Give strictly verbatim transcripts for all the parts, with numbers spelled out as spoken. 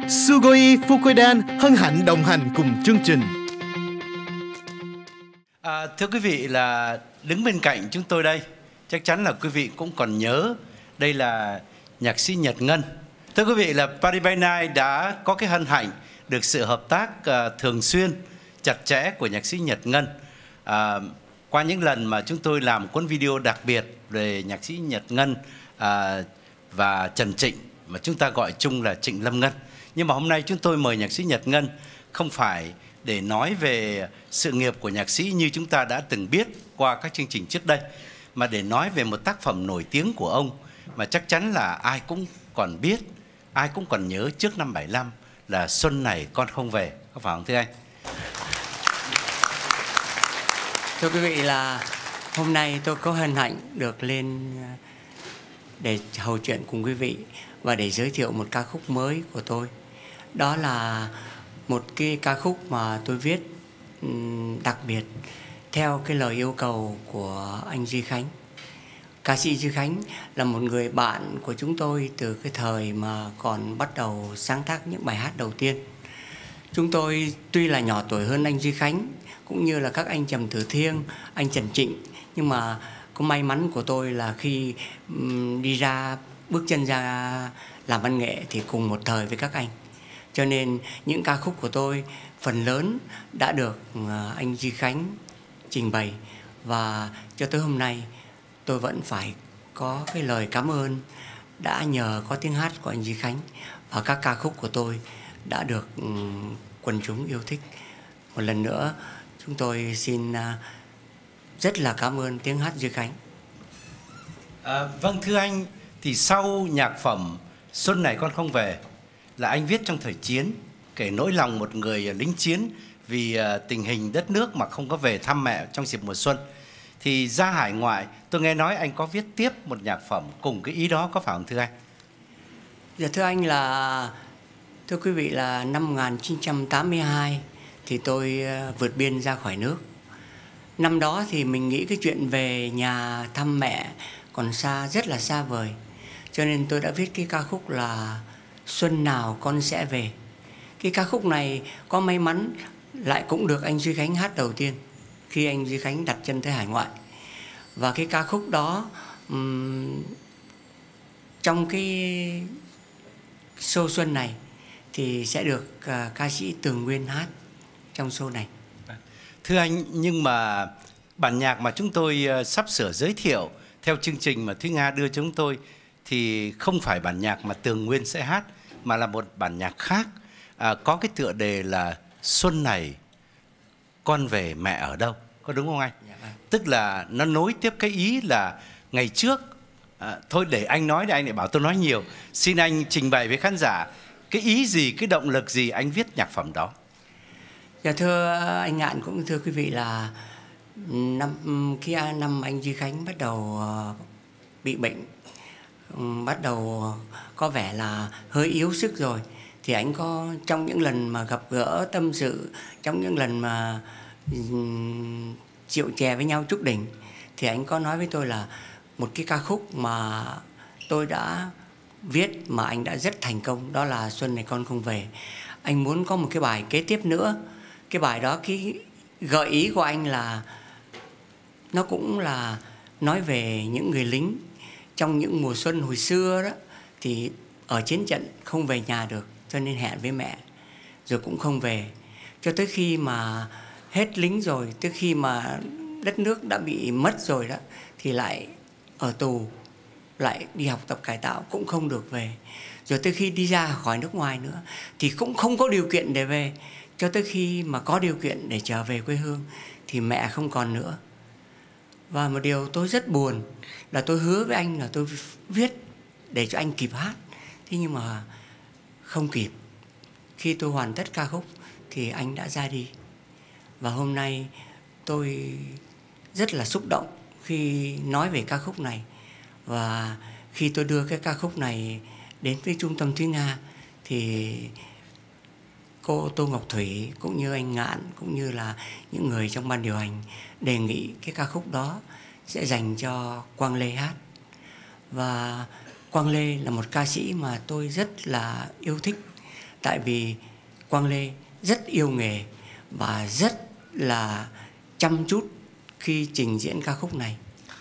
Sugoi Fukoidan hân hạnh đồng hành cùng chương trình. À, thưa quý vị, là đứng bên cạnh chúng tôi đây, chắc chắn là quý vị cũng còn nhớ đây là nhạc sĩ Nhật Ngân. Thưa quý vị, là Paris by Night đã có cái hân hạnh được sự hợp tác uh, thường xuyên, chặt chẽ của nhạc sĩ Nhật Ngân. À, qua những lần mà chúng tôi làm cuốn video đặc biệt về nhạc sĩ Nhật Ngân à, và Trần Trịnh, mà chúng ta gọi chung là Trịnh Lâm Ngân. Nhưng mà hôm nay chúng tôi mời nhạc sĩ Nhật Ngân không phải để nói về sự nghiệp của nhạc sĩ như chúng ta đã từng biết qua các chương trình trước đây, mà để nói về một tác phẩm nổi tiếng của ông mà chắc chắn là ai cũng còn biết, ai cũng còn nhớ trước năm bảy lăm, là Xuân Này Con Không Về. Có phải không thưa anh? Thưa quý vị, là hôm nay tôi có hân hạnh được lên để hầu chuyện cùng quý vị và để giới thiệu một ca khúc mới của tôi. Đó là một cái ca khúc mà tôi viết đặc biệt theo cái lời yêu cầu của anh Duy Khánh. Ca sĩ Duy Khánh là một người bạn của chúng tôi từ cái thời mà còn bắt đầu sáng tác những bài hát đầu tiên. Chúng tôi tuy là nhỏ tuổi hơn anh Duy Khánh, cũng như là các anh Trầm Tử Thiêng, anh Trần Trịnh, nhưng mà có may mắn của tôi là khi um, đi ra, bước chân ra làm văn nghệ thì cùng một thời với các anh. Cho nên những ca khúc của tôi phần lớn đã được uh, anh Duy Khánh trình bày. Và cho tới hôm nay tôi vẫn phải có cái lời cảm ơn đã nhờ có tiếng hát của anh Duy Khánh, và các ca khúc của tôi đã được um, quần chúng yêu thích. Một lần nữa chúng tôi xin uh, rất là cảm ơn tiếng hát Duy Khánh. À, vâng, thưa anh, thì sau nhạc phẩm Xuân Này Con Không Về là anh viết trong thời chiến, kể nỗi lòng một người lính chiến vì uh, tình hình đất nước mà không có về thăm mẹ trong dịp mùa xuân. Thì ra hải ngoại, tôi nghe nói anh có viết tiếp một nhạc phẩm cùng cái ý đó, có phải không thưa anh? Dạ thưa anh, là thưa quý vị, là năm một nghìn chín trăm tám mươi hai thì tôi uh, vượt biên ra khỏi nước. Năm đó thì mình nghĩ cái chuyện về nhà thăm mẹ còn xa, rất là xa vời. Cho nên tôi đã viết cái ca khúc là Xuân Nào Con Sẽ Về. Cái ca khúc này có may mắn lại cũng được anh Duy Khánh hát đầu tiên khi anh Duy Khánh đặt chân tới hải ngoại. Và cái ca khúc đó um, trong cái show Xuân này thì sẽ được uh, ca sĩ Tường Nguyên hát trong show này. Thưa anh, nhưng mà bản nhạc mà chúng tôi uh, sắp sửa giới thiệu theo chương trình mà Thúy Nga đưa cho chúng tôi thì không phải bản nhạc mà Tường Nguyên sẽ hát, mà là một bản nhạc khác, à, có cái tựa đề là Xuân Này Con Về Mẹ Ở Đâu, có đúng không anh? Dạ vâng. Tức là nó nối tiếp cái ý là ngày trước, à, thôi để anh nói, để anh lại bảo tôi nói nhiều. Xin anh trình bày với khán giả cái ý gì, cái động lực gì anh viết nhạc phẩm đó. Dạ thưa anh Ngạn, cũng thưa quý vị, là năm khi năm anh Duy Khánh bắt đầu bị bệnh, bắt đầu có vẻ là hơi yếu sức rồi, thì anh có trong những lần mà gặp gỡ tâm sự, trong những lần mà rượu chè với nhau chúc đỉnh, thì anh có nói với tôi là một cái ca khúc mà tôi đã viết mà anh đã rất thành công, đó là Xuân Này Con Không Về. Anh muốn có một cái bài kế tiếp nữa. Cái bài đó, cái gợi ý của anh là nó cũng là nói về những người lính trong những mùa xuân hồi xưa đó, thì ở chiến trận không về nhà được, cho nên hẹn với mẹ rồi cũng không về, cho tới khi mà hết lính rồi, tới khi mà đất nước đã bị mất rồi đó, thì lại ở tù, lại đi học tập cải tạo cũng không được về, rồi tới khi đi ra khỏi nước ngoài nữa thì cũng không có điều kiện để về, cho tới khi mà có điều kiện để trở về quê hương thì mẹ không còn nữa. Và một điều tôi rất buồn là tôi hứa với anh là tôi viết để cho anh kịp hát, thế nhưng mà không kịp. Khi tôi hoàn tất ca khúc thì anh đã ra đi. Và hôm nay tôi rất là xúc động khi nói về ca khúc này. Và khi tôi đưa cái ca khúc này đến với Trung tâm Thúy Nga thì cô Tô Ngọc Thủy cũng như anh Ngạn cũng như là những người trong ban điều hành đề nghị cái ca khúc đó sẽ dành cho Quang Lê hát. Và Quang Lê là một ca sĩ mà tôi rất là yêu thích, tại vì Quang Lê rất yêu nghề và rất là chăm chút khi trình diễn ca khúc này.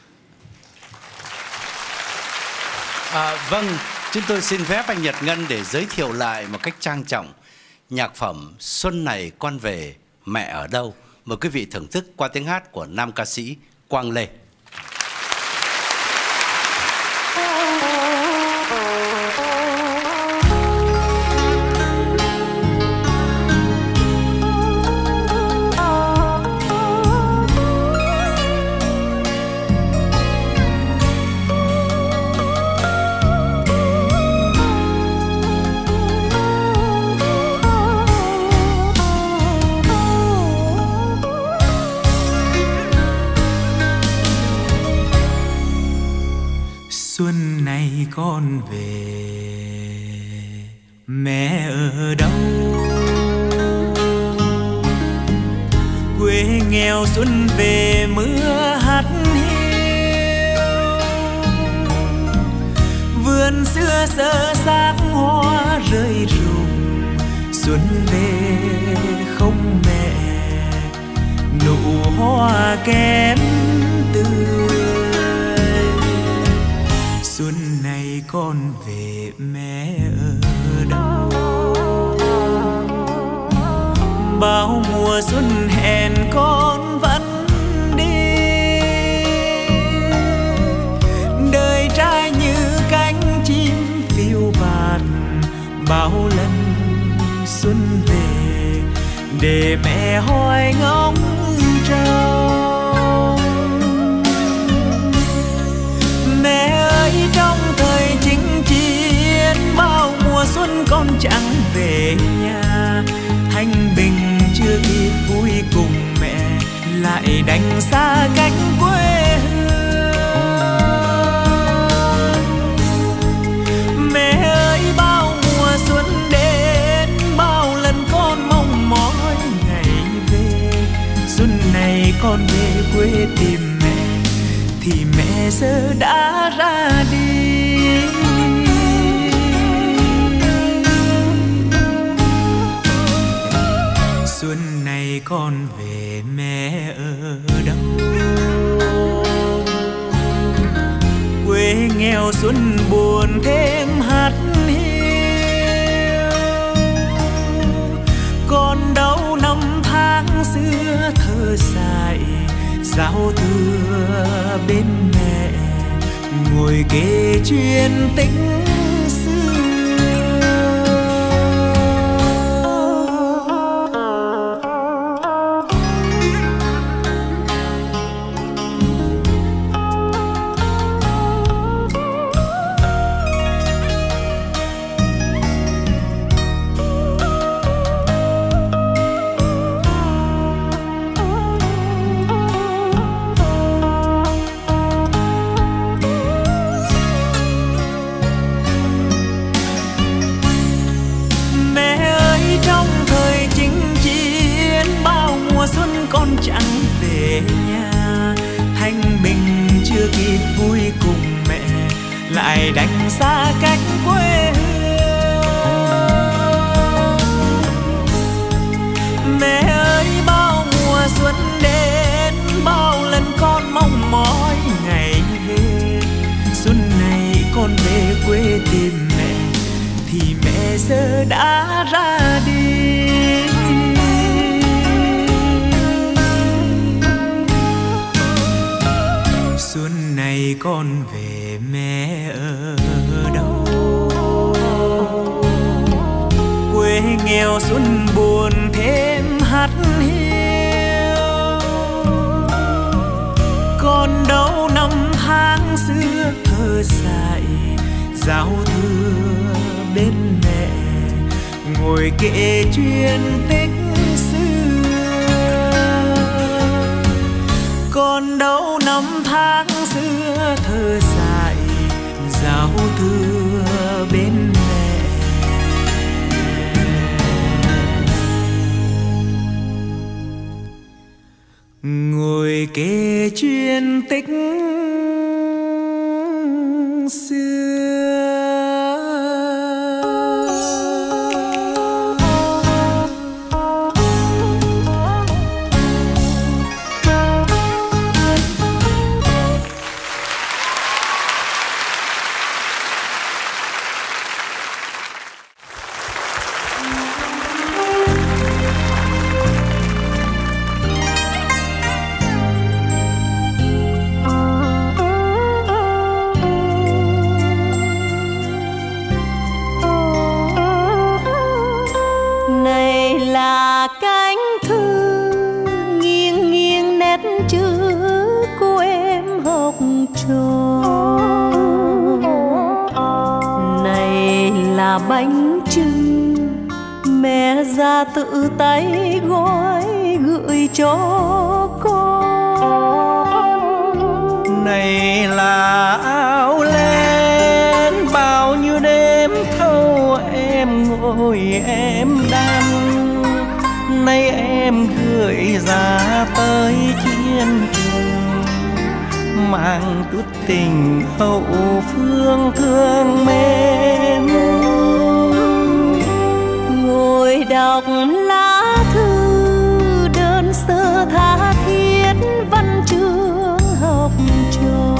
À, vâng, chúng tôi xin phép anh Nhật Ngân để giới thiệu lại một cách trang trọng nhạc phẩm Xuân Này Con Về Mẹ Ở Đâu. Mời quý vị thưởng thức qua tiếng hát của nam ca sĩ Quang Lê. Xuân này con về mẹ ở đâu, quê nghèo xuân về mưa hắt hiu, vườn xưa sơ xác hoa rơi rụng, xuân về không mẹ, nụ hoa kém tươi. Xuân này con về mẹ ở đâu, bao mùa xuân hẹn con vẫn đi, đời trai như cánh chim phiêu bạt, bao lần xuân về để mẹ hoài ngóng trông. Mẹ ơi, trong thời chinh chiến bao mùa xuân con chẳng về nhà, thanh bình chưa kịp vui cùng mẹ lại đành xa cách quê hương. Mẹ ơi, bao mùa xuân đến bao lần con mong mỏi ngày về, xuân này con về quê tìm mẹ thì mẹ giờ đã ra đi. Xuân này con về mẹ ở đâu, quê nghèo xuân buồn thêm hắt hiu, con đâu năm tháng xưa thơ dại giao thừa bên mẹ, ngồi kể chuyện tình xưa. Con chẳng về nhà, thanh bình chưa kịp vui cùng mẹ lại đành xa cách quê hương. Mẹ ơi, bao mùa xuân đến bao lần con mong mỏi ngày về, xuân này con về quê tìm mẹ thì mẹ giờ đã ra đi. Xuân này con về mẹ ở đâu, quê nghèo xuân buồn thêm hắt hiu, con đâu năm tháng xưa thơ dại giao thừa bên mẹ, ngồi kể chuyện tích con đâu năm tháng xưa thơ dại giao thừa bên mẹ. Ngồi kể chuyện tích xưa. là bánh chưng, mẹ ra tự tay gói gửi cho con. Này là áo len bao nhiêu đêm thâu em ngồi em đan, nay em gửi ra tới chiến trường, mang chút tình hậu phương thương mến. Ngồi đọc lá thư đơn sơ tha thiết văn chương học trò,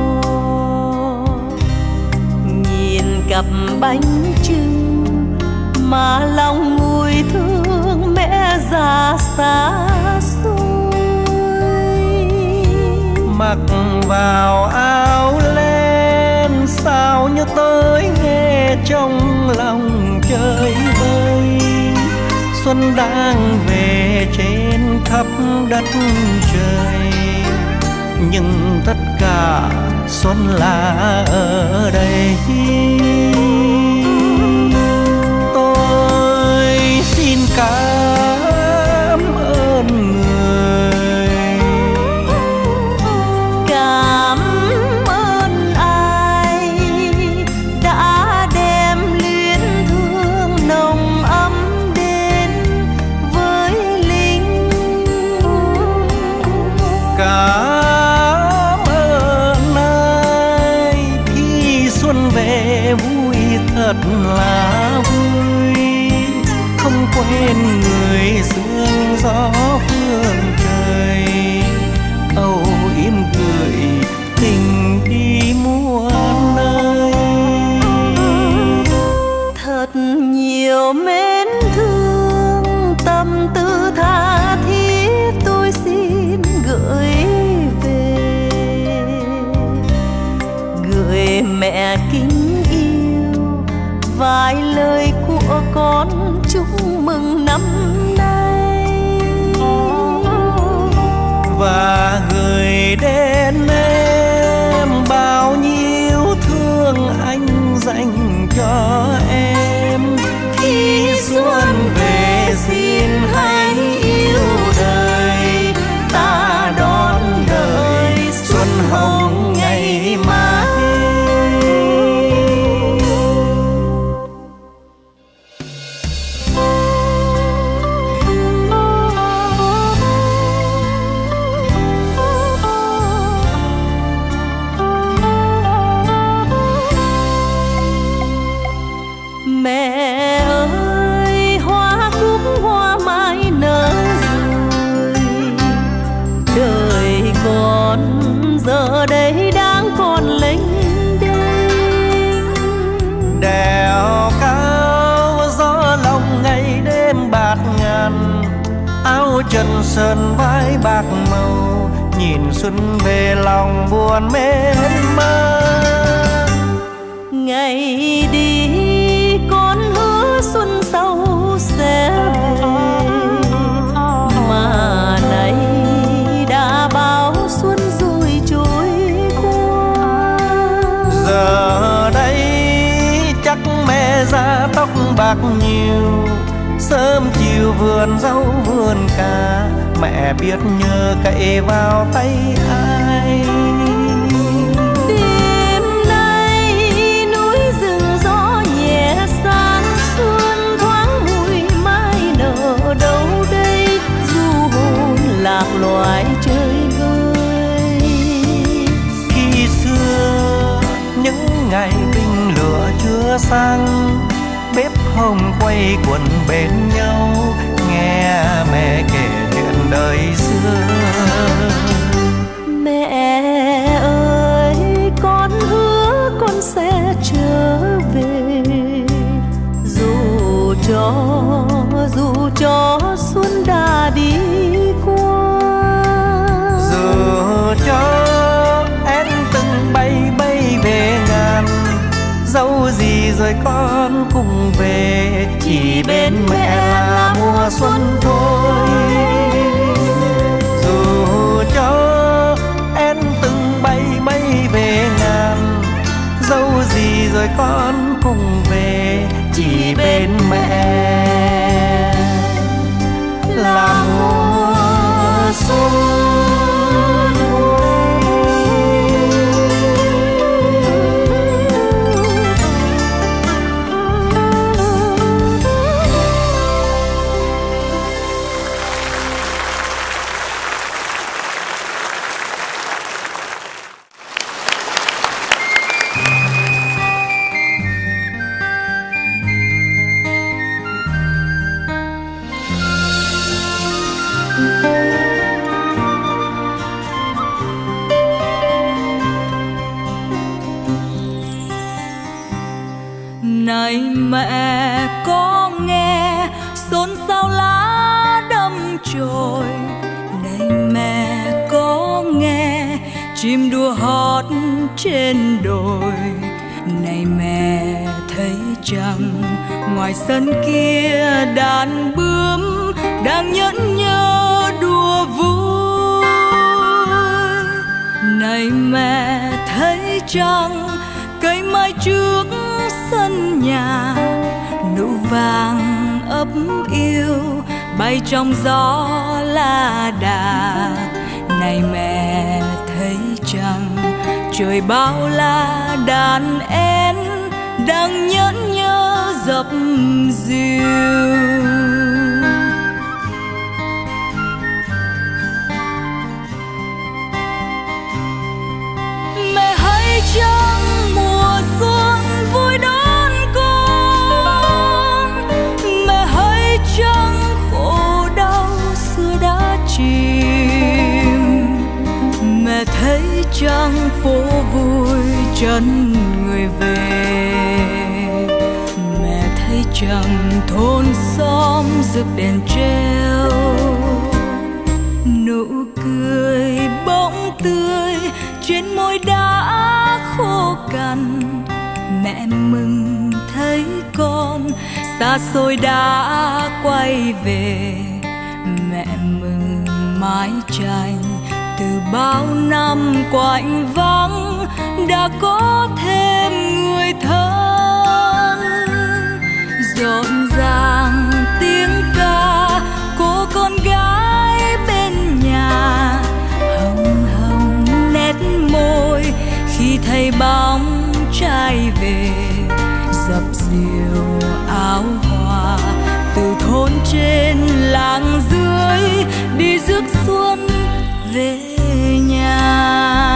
nhìn cặp bánh chưng mà lòng nguôi thương mẹ già xa xôi. Mặc vào áo len sao như tới nghe trong lòng chơi vơi, xuân đang về trên khắp đất trời, nhưng tất cả xuân là ở đây. Tôi xin cảm ơn người, cảm ơn ai đã đem luyến thương nồng ấm đến với lính. Cảm ơn ai khi xuân về vui thật là vui, không quên người sương gió phương trời, âu yếm gửi tình đi muôn nơi. Thật nhiều mến thương tâm tư tha thiết tôi xin gửi về, gửi mẹ kính yêu vài lời của con chúc mừng năm nay, và gửi đến em bao nhiêu thương anh dành cho em. Khi xuân về xin hãy yêu đời, ta đón đời xuân hồng ngày mai. Mẹ ơi hoa cúc hoa mai nở rồi, đời con giờ đây đang còn lênh đênh. Đèo cao gió lòng ngày đêm bạt ngàn, áo trần sơn vai bạc màu, nhìn xuân về lòng buồn mến man. Ngày đi con hứa xuân sau sẽ về, mà nay đã bao xuân rồi trôi qua. Giờ đây chắc mẹ ra tóc bạc nhiều, sớm chiều vườn rau vườn cà, mẹ biết nhờ cậy vào tay ai. Đêm nay núi rừng gió nhẹ sáng xuân, thoáng mùi mai nở đâu đây, du hồn lạc loài chơi vơi. Khi xưa những ngày binh lửa chưa sang, bếp hồng quay quần bên nhau, nghe mẹ kể chuyện đời xưa. Mẹ ơi con hứa con sẽ trở về, dù cho dù cho xuân đã đi qua, dù cho em từng bay bay về ngàn, dẫu gì rồi con cùng về, chỉ bên mẹ là mùa xuân thôi. Dù cho em từng bay bay về ngàn, dẫu gì rồi con cùng về, ngày bên mẹ là mùa xuân. Này mẹ có nghe xôn xao lá đâm chồi, này mẹ có nghe chim đua hót trên đồi, này mẹ thấy chăng ngoài sân kia đàn bướm đang nhẫn nhơ đùa vui. Này mẹ thấy chăng cây mai trước sân nhà nụ vàng ấp yêu bay trong gió la đà. Này mẹ thấy chăng trời bao la đàn én đang nhẫn nhơ dập dìu. Mẹ hãy chăng mùa xuân vui đón con, mẹ hãy chăng khổ đau xưa đã chìm, mẹ thấy chăng phố vui chân người về, mẹ thấy chăng thôn xóm rực đèn treo, nụ cười bỗng tươi trên môi đã khô cằn. Mẹ mừng thấy con xa xôi đã quay về, mẹ mừng mái tranh từ bao năm quạnh vắng đã có thêm người thân. Rộn ràng tiếng ca cô con gái bên nhà, hồng hồng nét môi khi thấy bóng trai về, dập dìu áo hoa từ thôn trên làng dưới đi rước xuân về nhà.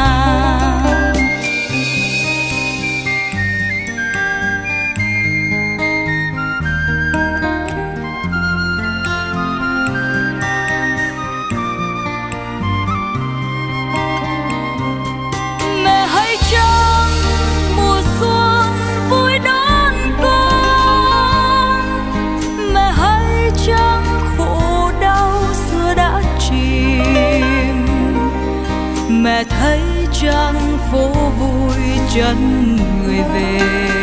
Mẹ hãy chăng mùa xuân vui đón con, mẹ hãy chăng khổ đau xưa đã chìm, mẹ thấy chăng phố vui chân người về,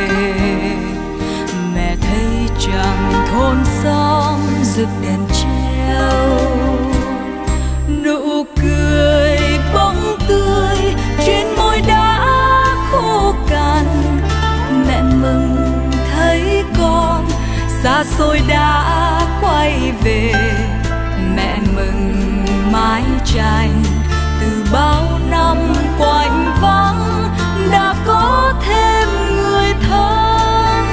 mẹ thấy chăng thôn xóm rực đèn treo, nụ cười bỗng tươi trên môi đã khô cằn. Mẹ mừng thấy con xa xôi đã quay về, mẹ mừng mái tranh từ bao năm quạnh vắng đã có thêm người thân.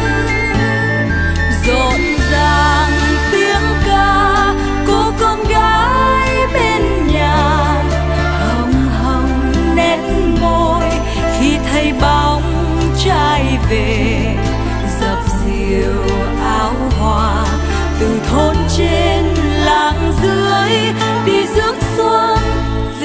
Rộn ràng tiếng ca cô con gái bên nhà, hồng hồng nét môi khi thấy bóng trai về, dập dìu áo hoa từ thôn trên làng dưới đi rước xuân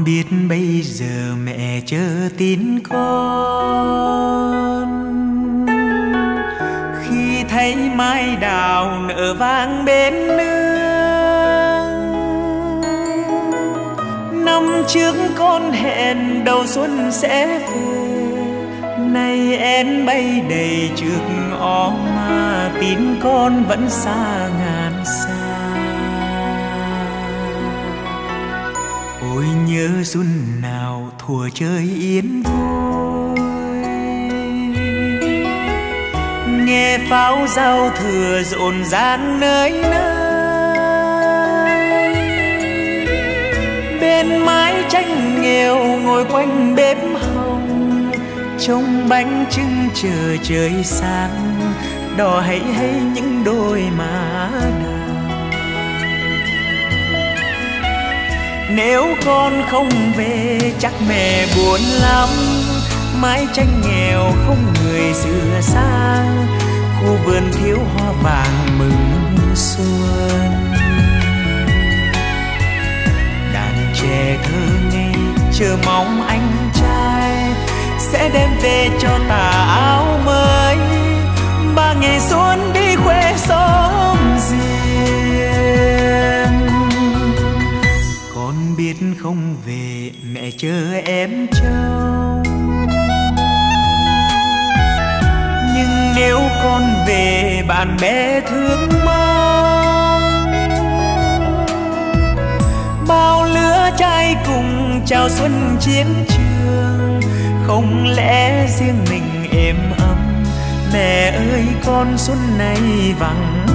Con biết bây giờ mẹ chờ tin con, khi thấy mai đào nở vang bên nương. Năm trước con hẹn đầu xuân sẽ về, nay én bay đầy trước ó mà tin con vẫn xa ngàn xa. Ôi nhớ xuân nào thuở chơi yên vui, nghe pháo giao thừa rộn ràng nơi nơi. Bên mái tranh nghèo ngồi quanh bếp hồng, trông bánh trưng chờ trời sáng, đỏ hay hay những đôi má đào. Nếu con không về chắc mẹ buồn lắm, mái tranh nghèo không người sửa sang, khu vườn thiếu hoa vàng mừng xuân. Đàn trẻ thơ ngây chờ mong anh trai sẽ đem về cho tà áo mới, ba ngày xuân đi khoe xóm riêng. Con biết không về mẹ chờ em trông, nhưng nếu con về bạn bè thương mong. Bao lứa trai cùng chào xuân chiến trường, không lẽ riêng mình êm ấm. Mẹ ơi con xuân này vắng nhà.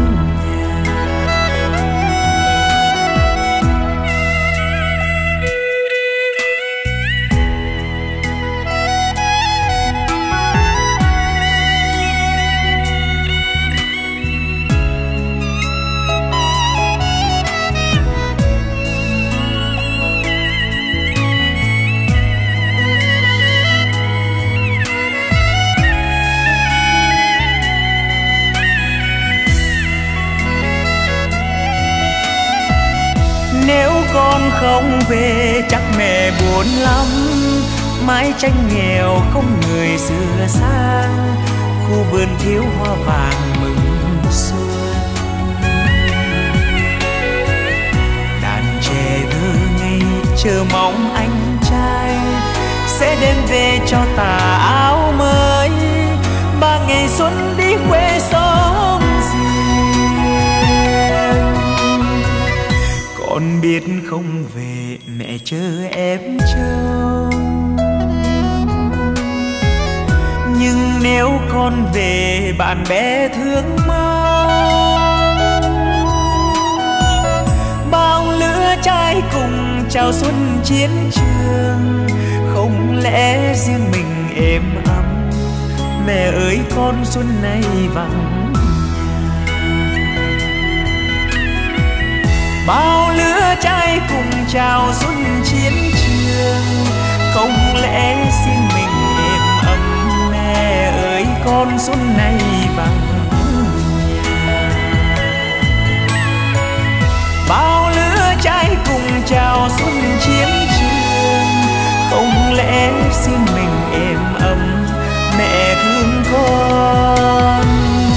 Nếu con không về chắc mẹ buồn lắm, mái tranh nghèo không người sửa sang, khu vườn thiếu hoa vàng mừng xuân. Đàn trẻ thơ ngây chờ mong anh trai sẽ đem về cho tà áo mới, ba ngày xuân đi quê xóm riêng. Con biết không về mẹ chờ em trông, nhưng nếu con về bạn bè thương mong. Bao lứa trai cùng chào xuân chiến trường, không lẽ riêng mình êm ấm. Mẹ ơi con xuân này vắng. Bao lứa trai cùng chào xuân chiến trường, không lẽ riêng mình êm ấm. Mẹ ơi con xuân này vắng nhà. Bao lứa trai cùng chào xuân chiến trường, không lẽ riêng mình êm ấm. Mẹ thương con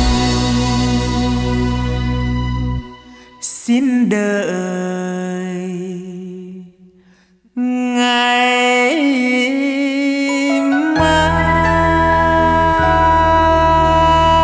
xin đợi ngày mai.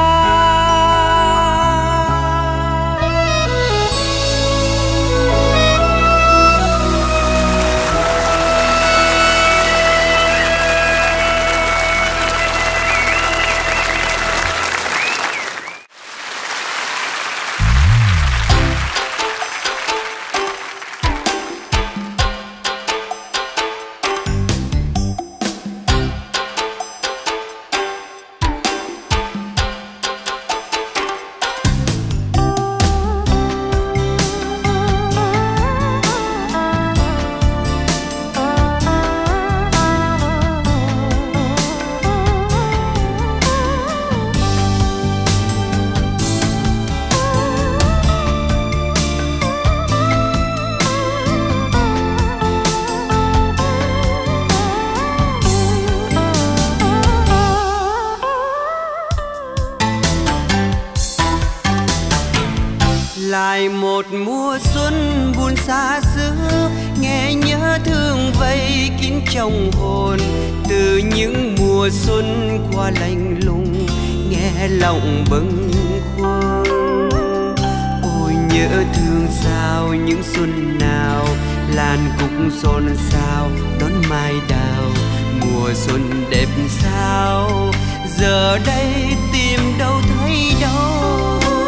một mùa xuân buồn xa xứ, nghe nhớ thương vây kín trong hồn. Từ những mùa xuân qua lạnh lùng, nghe lòng bâng khuâng. Ôi nhớ thương sao những xuân nào, làn cúc xôn xao đón mai đào. Mùa xuân đẹp sao, giờ đây tìm đâu thấy đâu.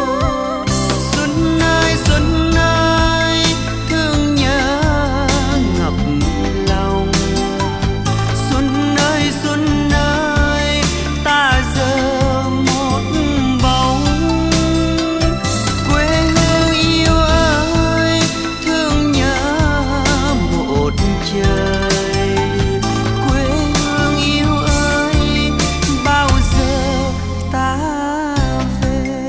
Xuân ơi xuân ơi, thương nhớ ngập lòng. Xuân ơi xuân ơi, ta giờ một bóng. Quê hương yêu ơi, thương nhớ một trời. Quê hương yêu ơi, bao giờ ta về.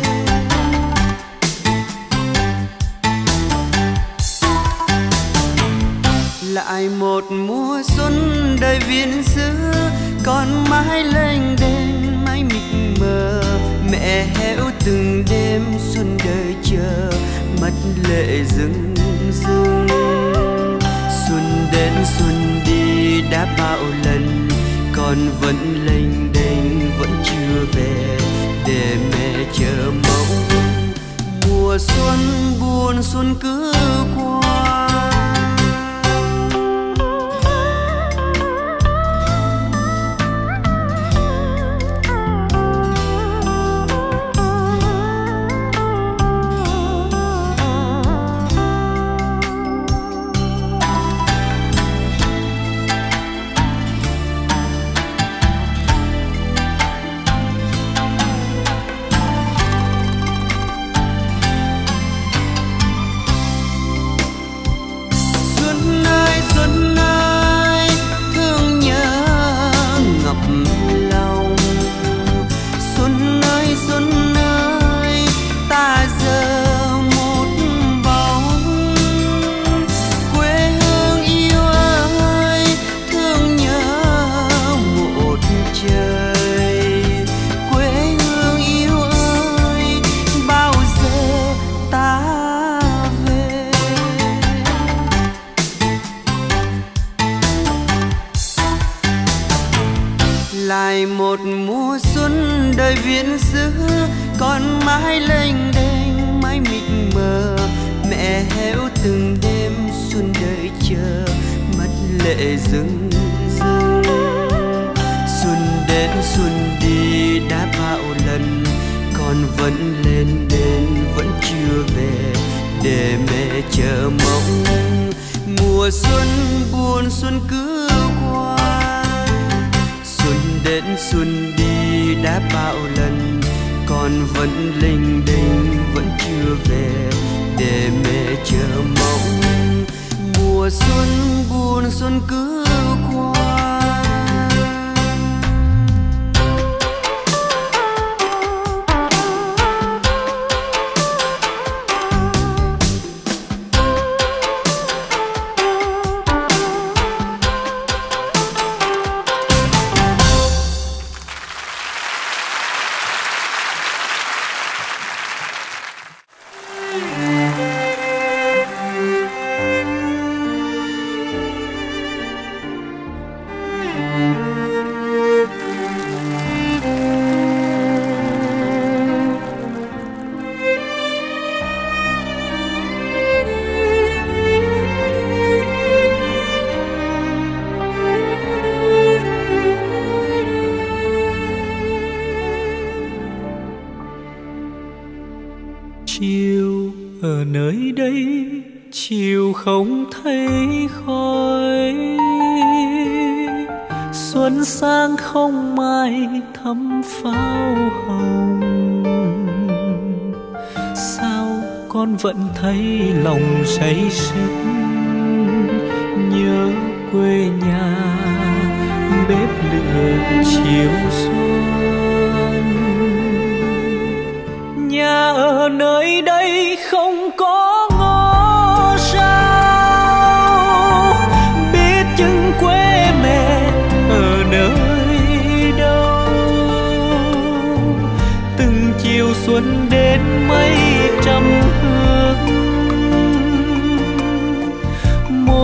Lại một mùa xuân đời viên xứ, con mãi lênh đênh mãi mịt mờ. Mẹ héo từng đêm xuân đời chờ, mất lệ rưng rưng. Xuân đến xuân đi đã bao lần, con vẫn lênh đênh vẫn chưa về, để mẹ chờ mong. Mùa xuân buồn xuân cứ qua. Lại một mùa xuân đời viễn xứ, con mãi lênh đênh mãi mịt mờ. Mẹ héo từng đêm xuân đợi chờ, mất lệ rưng rưng. Xuân đến xuân đi đã bao lần, con vẫn lên đên vẫn chưa về, để mẹ chờ mong. Mùa xuân buồn xuân cứ qua, xuân đến xuân đi đã bao lần, con vẫn lênh đênh vẫn chưa về, để mẹ chờ mong. Mùa xuân buồn xuân cứ qua. Chiều ở nơi đây, chiều không thấy khói. Xuân sang không mai thắm pháo hồng. Sao con vẫn thấy lòng say sứt, nhớ quê nhà bếp lửa chiều xuân. Nhà ở nơi đây không có ngõ sao, biết chừng quê mẹ ở nơi đâu. Từng chiều xuân đến mấy trăm hương,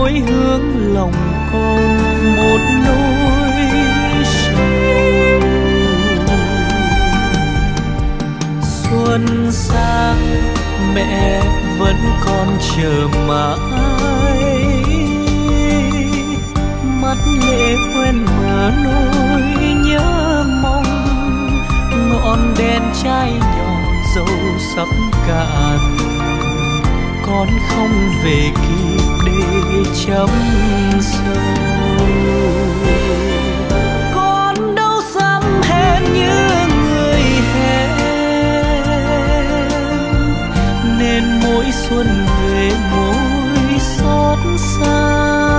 mỗi hướng lòng con một nỗi sầu. Xuân sang mẹ vẫn còn chờ mãi, mắt lệ quen mở nỗi nhớ mong. Ngọn đèn chai nhỏ dầu sắp cạn, con không về kịp để chăm sâu. Con đâu dám hẹn như người hẹn, nên mỗi xuân về mỗi xót xa.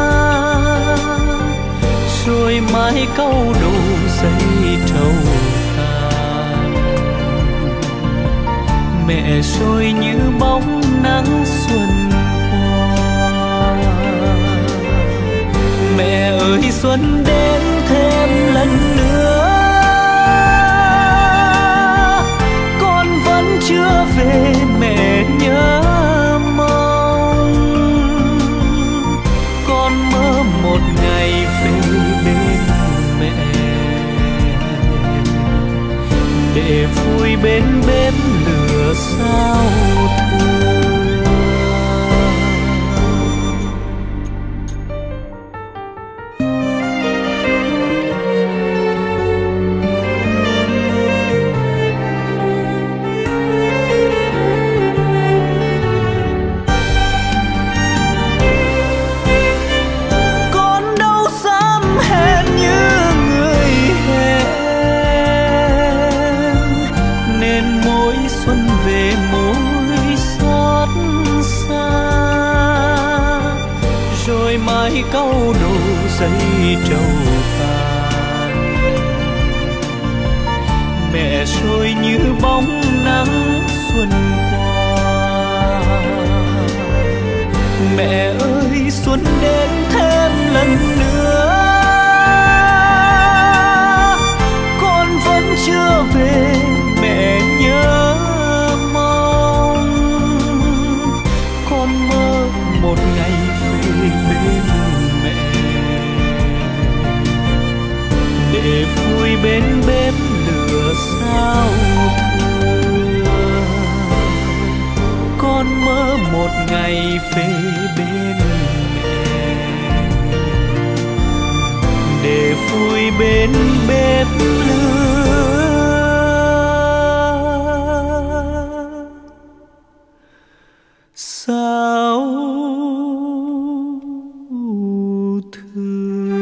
Rồi mãi câu đầu giấy trầu tàn, mẹ rồi như bóng nắng xuân qua. Mẹ ơi xuân đến thêm lần nữa, con vẫn chưa về mẹ nhớ mong. Con mơ một ngày về bên mẹ, để vui bên bếp lửa sao thương. Câu đầu giấy trầu tàn, mẹ rồi như bóng nắng xuân qua. Mẹ ơi xuân đến thêm lần nữa, con vẫn chưa về mẹ nhớ mong. Con mơ một ngày về bên để vui bên bếp lửa sao thương. Con mơ một ngày về bên mẹ, để vui bên bếp lửa sao thương.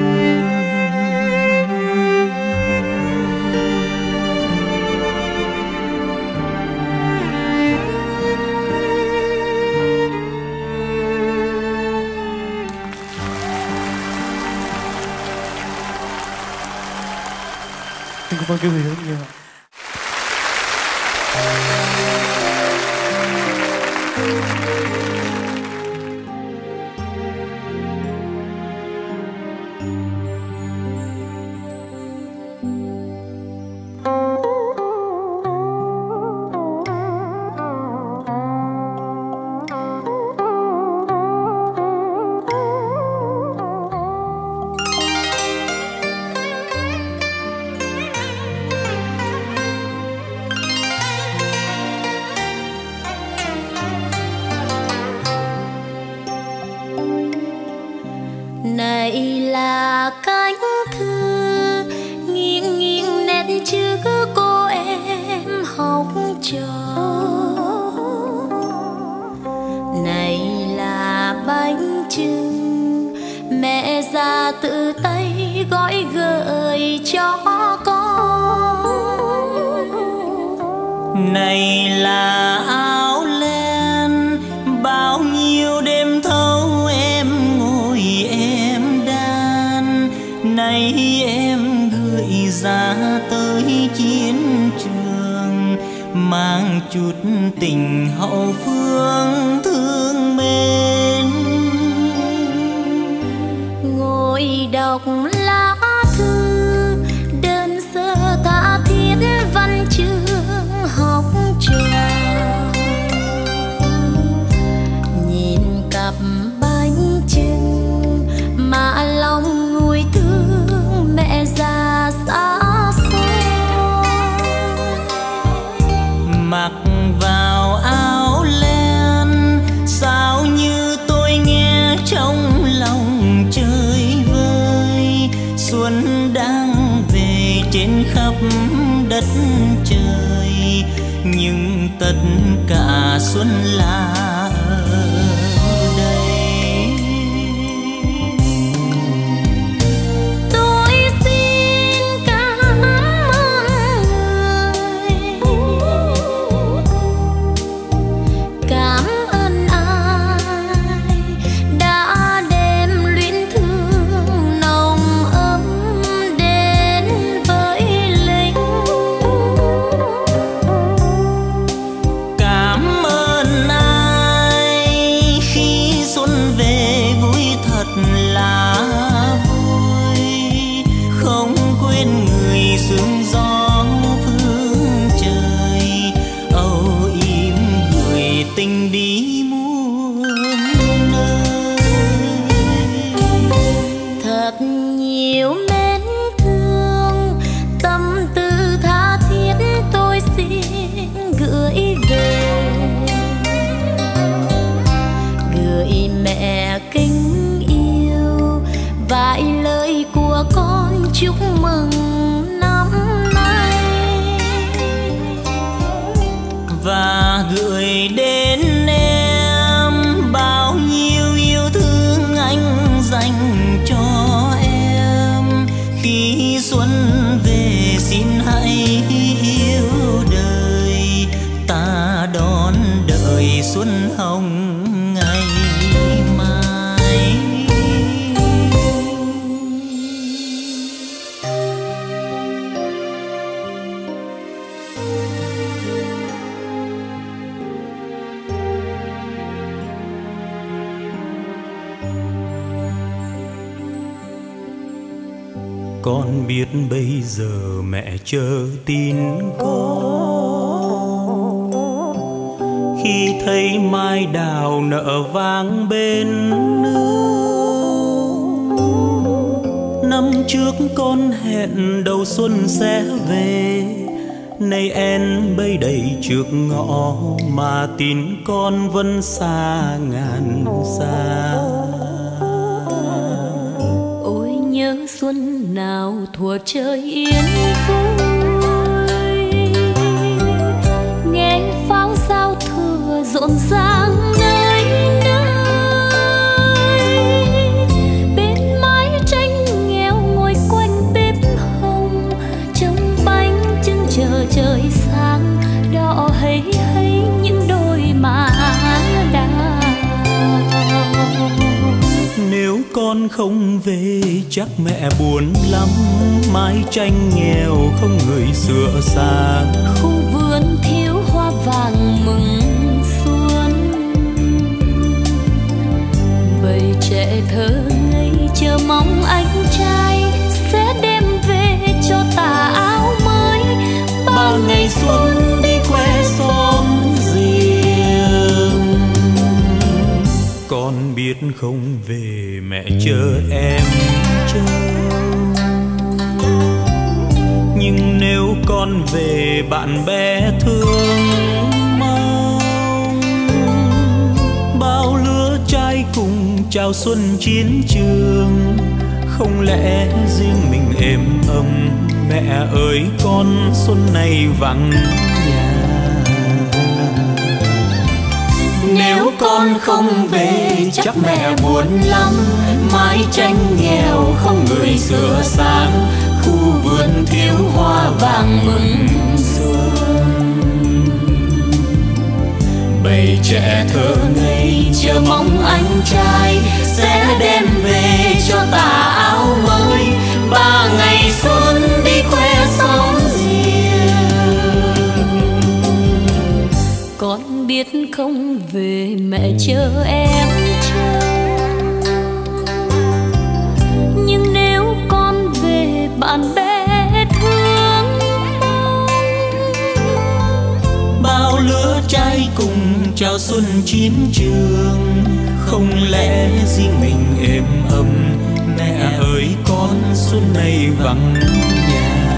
Cảm ơn quý vị rất nhiều. Này là cánh thư nghiêng nghiêng nét chữ cô em học trò. Này là bánh chưng mẹ già tự tay gói gửi cho con. Này là áo len bao nhiêu đêm thâu em ngồi em đan. Này em gửi ra tới chiến trường, mang chút tình hậu phương thương mến. Ngồi đọc lá thư đơn sơ tha thiết văn chương học trò. Nhìn cặp bánh chưng trên khắp đất trời, nhưng tất cả xuân là ở đây. Tôi xin cảm ơn người, cảm ơn ai đã đem luyến thương nồng ấm đến với lính. Cảm ơn ai khi xuân về vui thật là vui, không quên người sương gió phương trời, âu yếm gửi tình đi muôn nơi. Thật nhiều mến thương, tâm tư tha thiết tôi xin gửi về, gửi mẹ kính yêu vài lời của con chúc mừng năm nay, và gửi đến em bao nhiêu yêu thương anh dành cho em. Khi xuân về xin hãy yêu đời, ta đón đợi xuân hồng ngày mai. Con biết bây giờ mẹ chờ tin con, khi thấy mai đào nở vang bên nương. Năm trước con hẹn đầu xuân sẽ về, nay én bây đầy trước ngõ mà tin con vẫn xa ngàn xa. ôi nhớ xuân nào thuở trời yên vui, nghe pháo giao thừa rộn ràng nơi nơi, bên mái tranh nghèo ngồi quanh bếp hồng, trông bánh trưng chờ trời sáng, đỏ hay hay những đôi má đào. Nếu con không về chắc mẹ buồn lắm, mái tranh nghèo không người sửa sang, khu vườn thiếu hoa vàng mừng xuân, bầy trẻ thơ ngây chờ mong anh trai sẽ đem về cho tà áo mới. bao ngày xuân đi khoe xóm riêng. Con biết không về mẹ chờ em trông, nhưng nếu con về bạn bè thương mong, bao lứa trai cùng chào xuân chiến trường, không lẽ riêng mình êm ấm. Mẹ ơi con xuân này vắng nhà, nếu con không về chắc mẹ buồn lắm, mái tranh nghèo không người sửa sang, khu vườn thiếu hoa vàng mừng xuân, bầy trẻ thơ ngây chờ mong anh trai sẽ đem về cho tà áo mới. Ba ngày xuân đi khoe xóm riêng, con biết không về mẹ chờ em trông, nhưng nếu con về bạn bè thương mong, bao lứa trai cùng chào xuân chiến trường, không lẽ riêng mình êm ấm. Mẹ ơi con xuân này vắng nhà,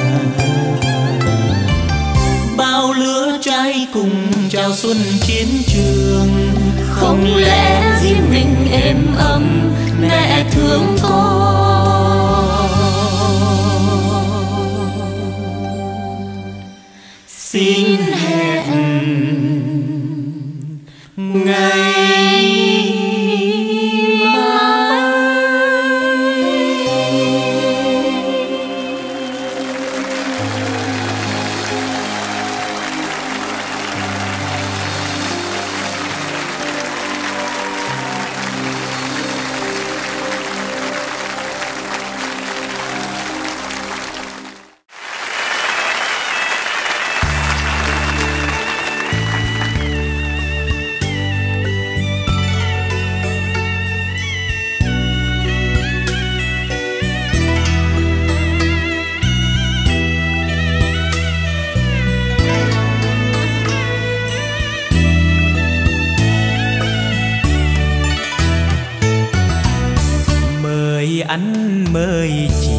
bao lứa trai cùng chào xuân chiến trường, không lẽ riêng mình êm ấm. Mẹ thương con. xin hẹn ngày anh mời chị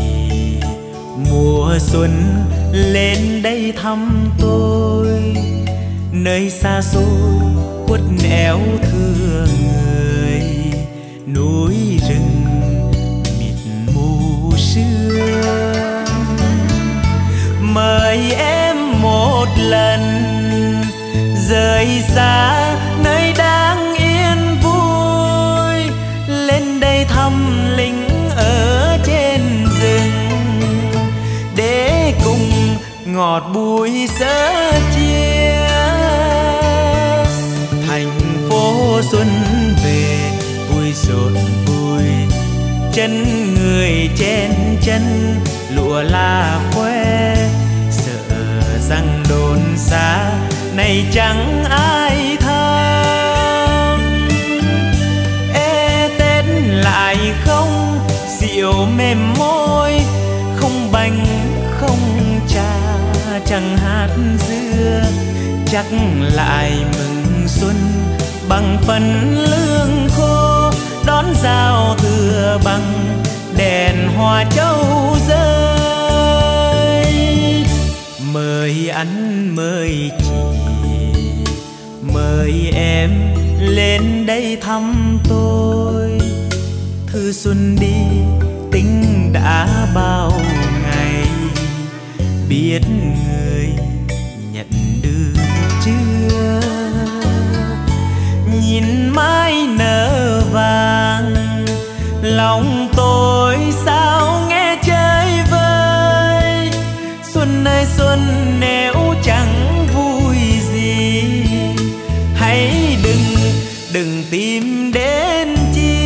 mùa xuân lên đây thăm tôi, nơi xa xôi khuất éo thưa người, núi rừng mịt mù sương. Mời em một lần rời xa nơi đang yên vui, lên đây thăm lính ở trên rừng để cùng ngọt bùi sớ chia. Thành phố xuân về vui rộn vui, chân người chen chân lụa la khoe, sợ rằng đồn xa này chẳng ai thăm. Ê Tết lại không rượu mềm môi, không bánh không trà chẳng hạt dưa, chắc lại mừng xuân bằng phần lương khô, đón giao thừa bằng đèn hoa châu rơi. Mời anh mời chị mời em lên đây thăm tôi, thư xuân đi tính đã bao ngày, biết người nhận được chưa. Nhìn mái nở vàng lòng tôi sao nghe chơi vơi, xuân ơi xuân nếu chẳng vui gì hãy đừng đừng tìm đến chi.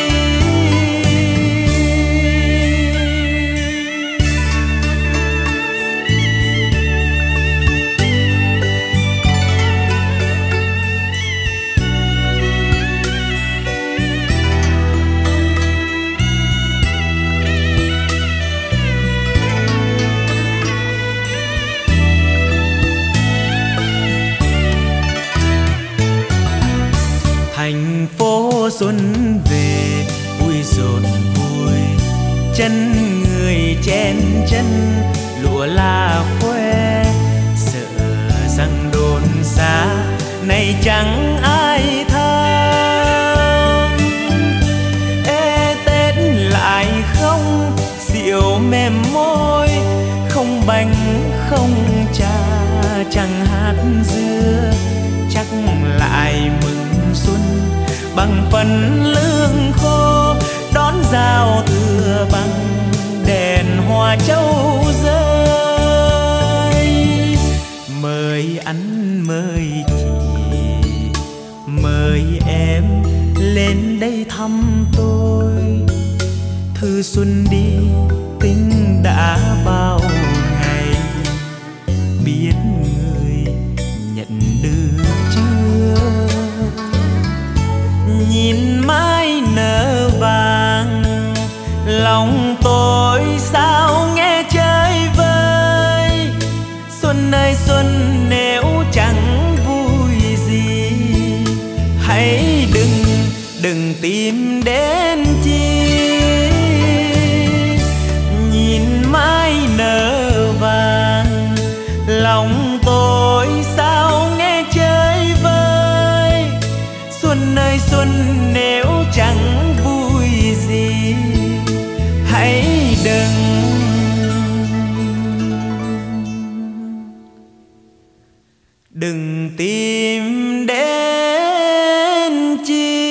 Thành phố xuân về vui rộn vui, chân người chen chân lụa la khoe, sợ rằng đồn xa này chẳng ai thăm. Ê Tết lại không rượu mềm môi, không bánh không trà chẳng hạt dưa, chắc lại mừng xuân bằng phần lương khô, đón giao thừa bằng đèn hoa châu rơi. Mời anh mời chị mời em lên đây thăm tôi, thư xuân đi tính đã bao ngày, biết người nhận được chưa. Nhìn mái nở vàng lòng tôi sao nghe chơi vơi, xuân ơi xuân nếu chẳng vui gì hãy đừng đừng tìm đến chi. Nhìn mái đừng tìm đến chi.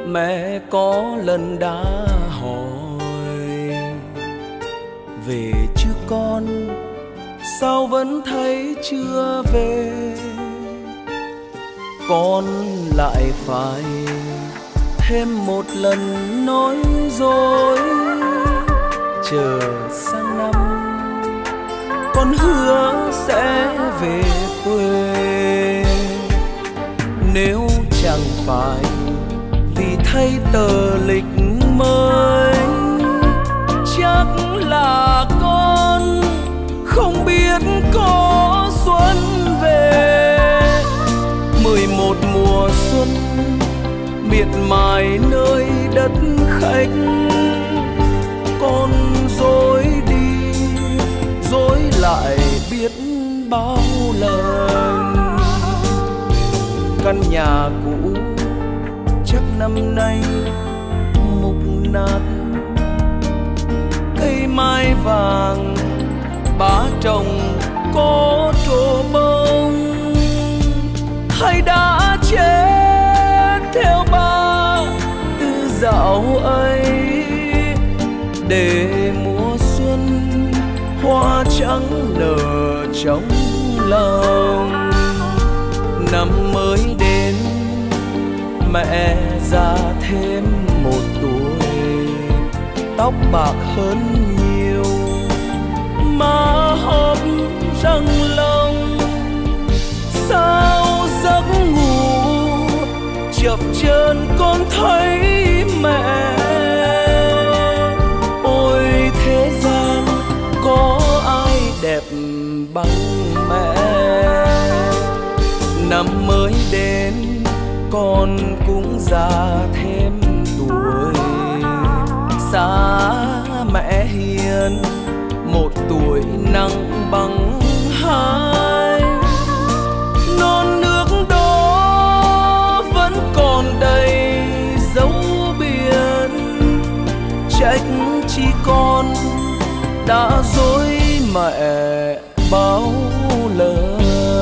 Mẹ có lần đã hỏi về chưa con, sao vẫn thấy chưa về. Con lại phải thêm một lần nói dối. Chờ sang năm con hứa sẽ về quê. Nếu chẳng phải vì thay tờ lịch mới, chắc là con không biết có xuân về. Mười một mùa xuân miệt mài nơi đất khách, con dối đi dối lại biết bao lần. Căn nhà cũ chắc năm nay mục nát, cây mai vàng bá trồng có trổ bông. Hay đã chết theo ba tư dạo ấy, để mùa xuân hoa trắng nở trong lòng. Năm mới đến mẹ già thêm một tuổi, tóc bạc hơn nhiều, má hóp răng long. Sao giấc ngủ chập chờn con thấy mẹ. Ôi thế gian có ai đẹp bằng mẹ. Năm mới đến con cũng già thêm tuổi, xa mẹ hiền một tuổi nắng bằng hai. Non nước đó vẫn còn đầy dấu biển, trách chi con đã dối mẹ bao lần.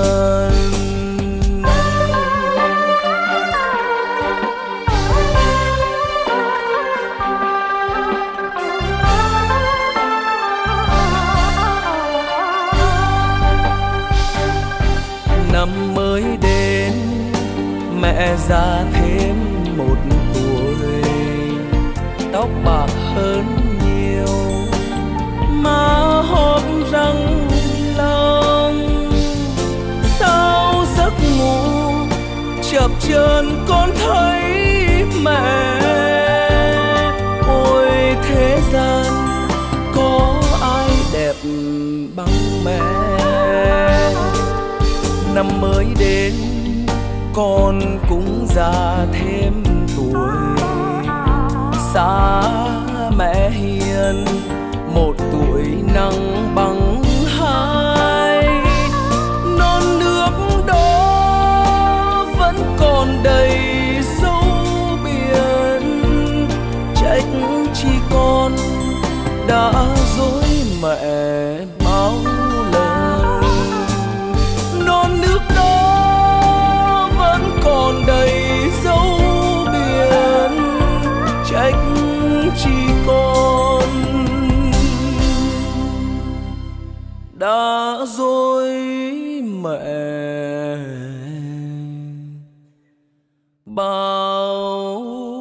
Năm mới đến mẹ già thêm một tuổi, tóc bạc hơn nhiều, má hóp răng long. Sao giấc ngủ chập chờn con thấy mẹ. Ôi thế gian có ai đẹp bằng mẹ. Năm mới đến con cũng già thêm tuổi, xa mẹ hiền một tuổi nắng bằng hai. Non nước đó vẫn còn đầy dấu biển, trách chi con đã dối mẹ bao lần. Non nước đó vẫn còn đầy dấu biển, trách chi con đã dối mẹ bao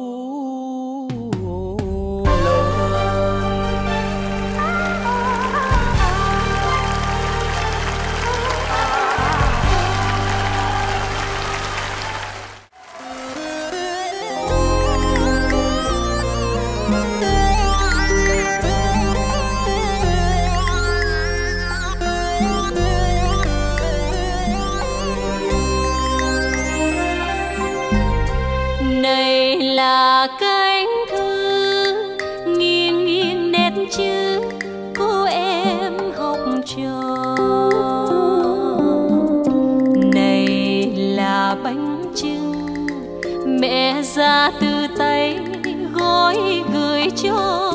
là cánh thư nghiêng nghiêng nét chữ cô em học trò. Này là bánh chưng mẹ ra từ tay gói gửi cho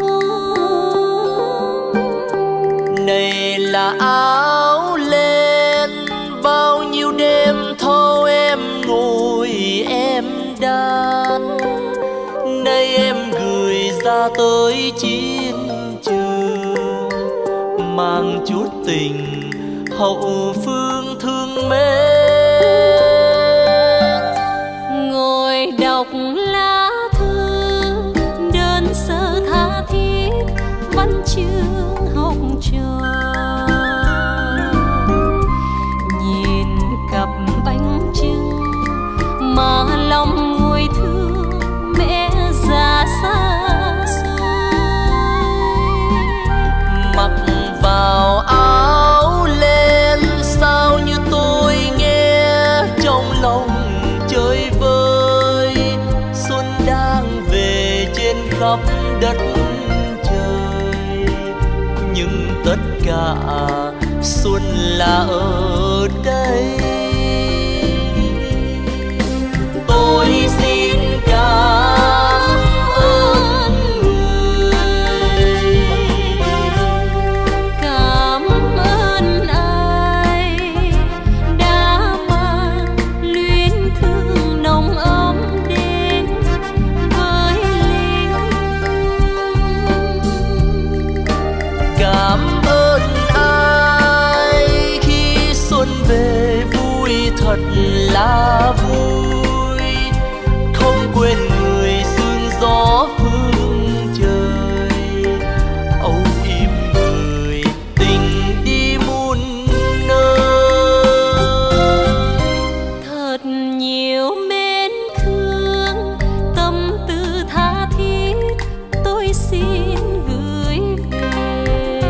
con. Này là áo len bao nhiêu đêm thâu em ngồi em đan. ra tới chiến trường, mang chút tình hậu phương thương mến. Ngồi đọc lá thư đơn sơ tha thiết, văn chương học trò, nhìn cặp bánh trưng mà lòng người thương mẹ già xa xôi. Mặc vào áo len sao như tôi nghe trong lòng chơi vơi, xuân đang về trên khắp đất trời, nhưng tất cả xuân là ở đây. Tôi xin cảm ơn người, cảm ơn ai đã mang luyến thương nồng ấm đến với linh. cảm ơn ai khi xuân về vui thật là vui, không quên người sương gió phương trời, âu yếm người tình đi muôn nơi. Thật nhiều mến thương, tâm tư tha thiết tôi xin gửi về.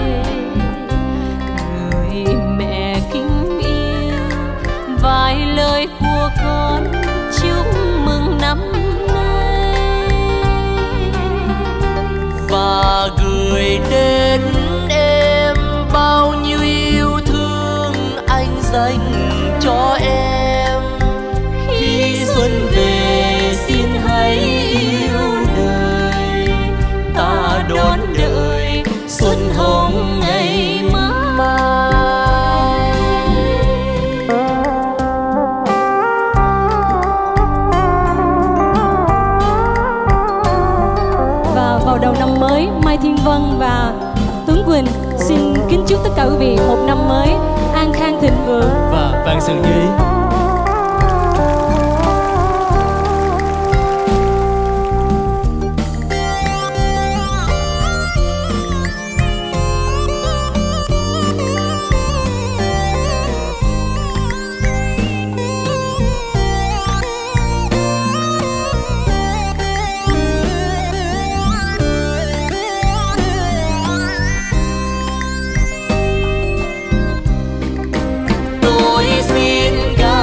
Người mẹ kính yêu, vài lời của con chúc mừng năm nay, và gửi đến em bao nhiêu yêu thương anh dành cho em. Khi xuân về xin hãy yêu đời, ta đón đợi xuân hồng ngày mai. Và vào đầu năm mới, Mai Thiên Vân và Tuấn Quỳnh xin kính chúc tất cả quý vị một năm mới an khang thịnh vượng. Và vạn sự như ý. Tôi xin cảm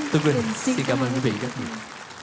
Tú Quỳnh xin cảm ơn quý vị rất nhiều.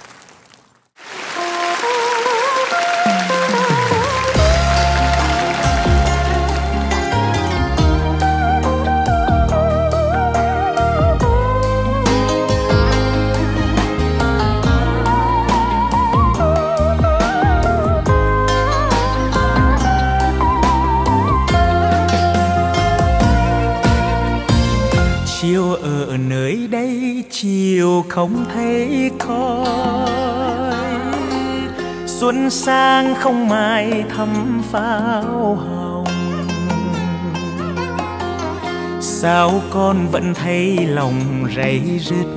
Chiều ở nơi đây chiều không thấy khói, xuân sang không mai thăm pháo hồng. Sao con vẫn thấy lòng rầy rứt,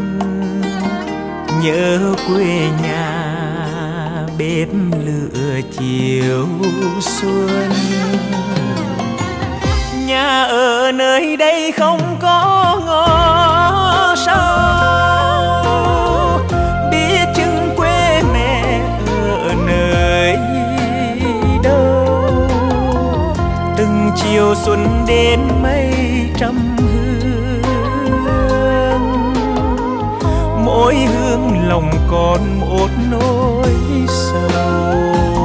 nhớ quê nhà bếp lửa chiều xuân. Nhà ở nơi đây không có ngõ sâu, biết chừng quê mẹ ở nơi đâu. Từng chiều xuân đến mấy trăm hương, mỗi hương lòng còn một nỗi sầu.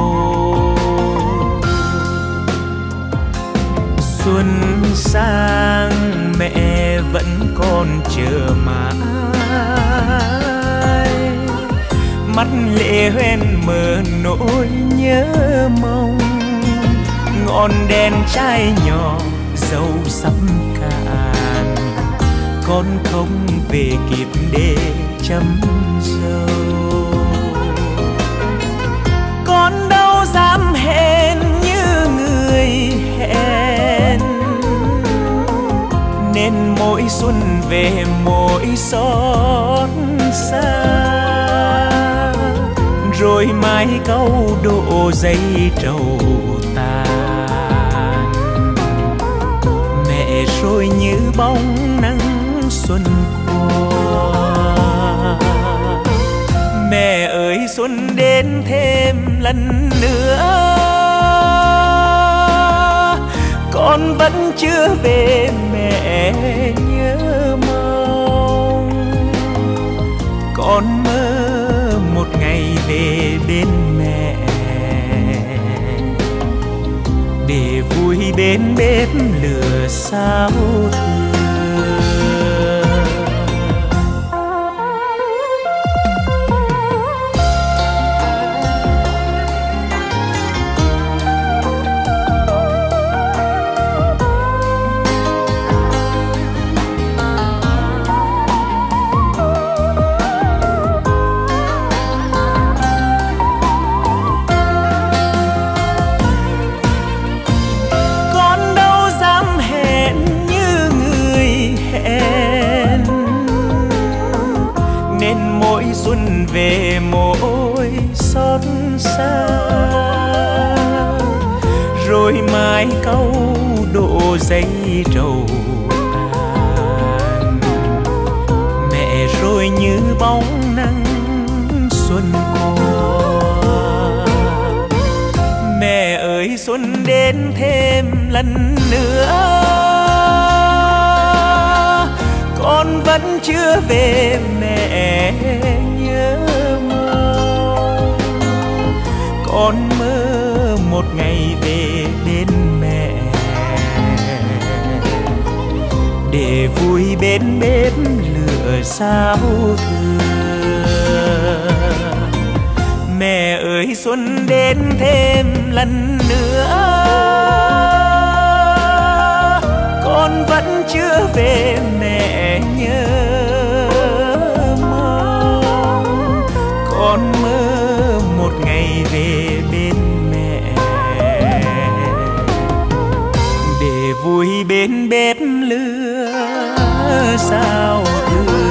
Xuân sang mẹ vẫn còn chờ mãi, mắt lệ hoen mờ nỗi nhớ mong. Ngọn đèn chai nhỏ dầu sắp cạn, con không về kịp để chăm dâu. Con đâu dám hẹn như người hẹn, nên mỗi xuân về mỗi xót xa. Rồi mai câu độ dây trầu tàn, mẹ rồi như bóng nắng xuân qua. Mẹ ơi xuân đến thêm lần nữa, con vẫn chưa về mẹ nhớ mong. Con mơ một ngày về bên mẹ, để vui bên bếp lửa sao thương. Xuân về mỗi xót xa, rồi mai câu độ dây trầu tàn. Mẹ rồi như bóng nắng xuân qua. Mẹ ơi xuân đến thêm lần nữa, con vẫn chưa về mẹ nhớ mong. Con mơ một ngày về bên mẹ, để vui bên bếp lửa sao thương. Mẹ ơi xuân đến thêm lần nữa, con vẫn chưa về mẹ nhớ mong. Con mơ một ngày về bên mẹ, để vui bên bếp lửa sao thương.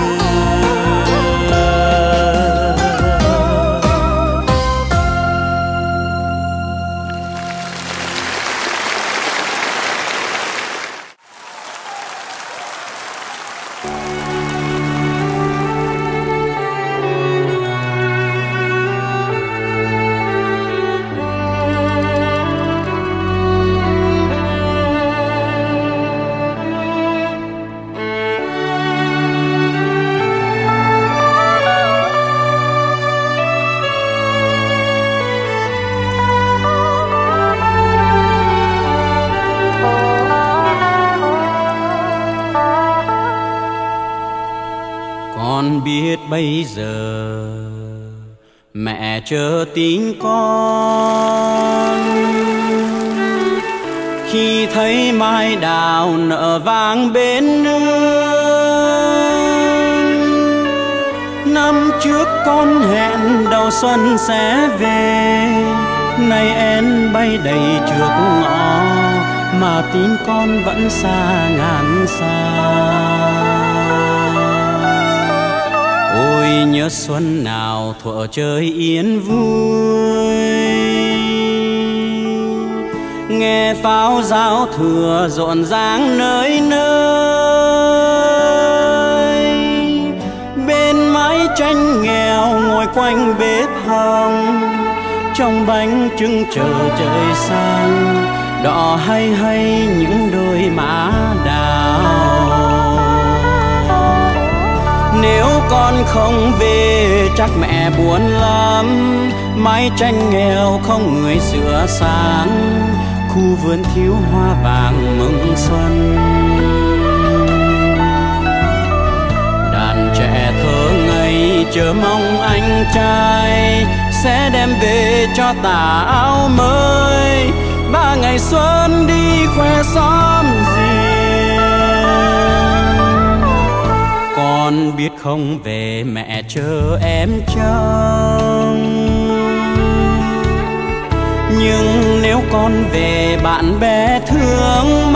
mẹ chờ tin con. Khi thấy mai đào nở vàng bên nương, năm trước con hẹn đầu xuân sẽ về, nay én bay đầy trước ngõ mà tin con vẫn xa ngàn xa. Ôi nhớ xuân nào thuở trời yên vui, nghe pháo giao thừa rộn ràng nơi nơi. Bên mái tranh nghèo ngồi quanh bếp hồng, trong bánh trưng chờ trời sang, đỏ hay hay những đôi má đào. Nếu con không về chắc mẹ buồn lắm, mái tranh nghèo không người sửa sáng, khu vườn thiếu hoa vàng mừng xuân. Đàn trẻ thơ ngây chờ mong anh trai sẽ đem về cho tà áo mới, ba ngày xuân đi khoe xóm riêng. Con biết không về mẹ chờ em trông, nhưng nếu con về bạn bè thương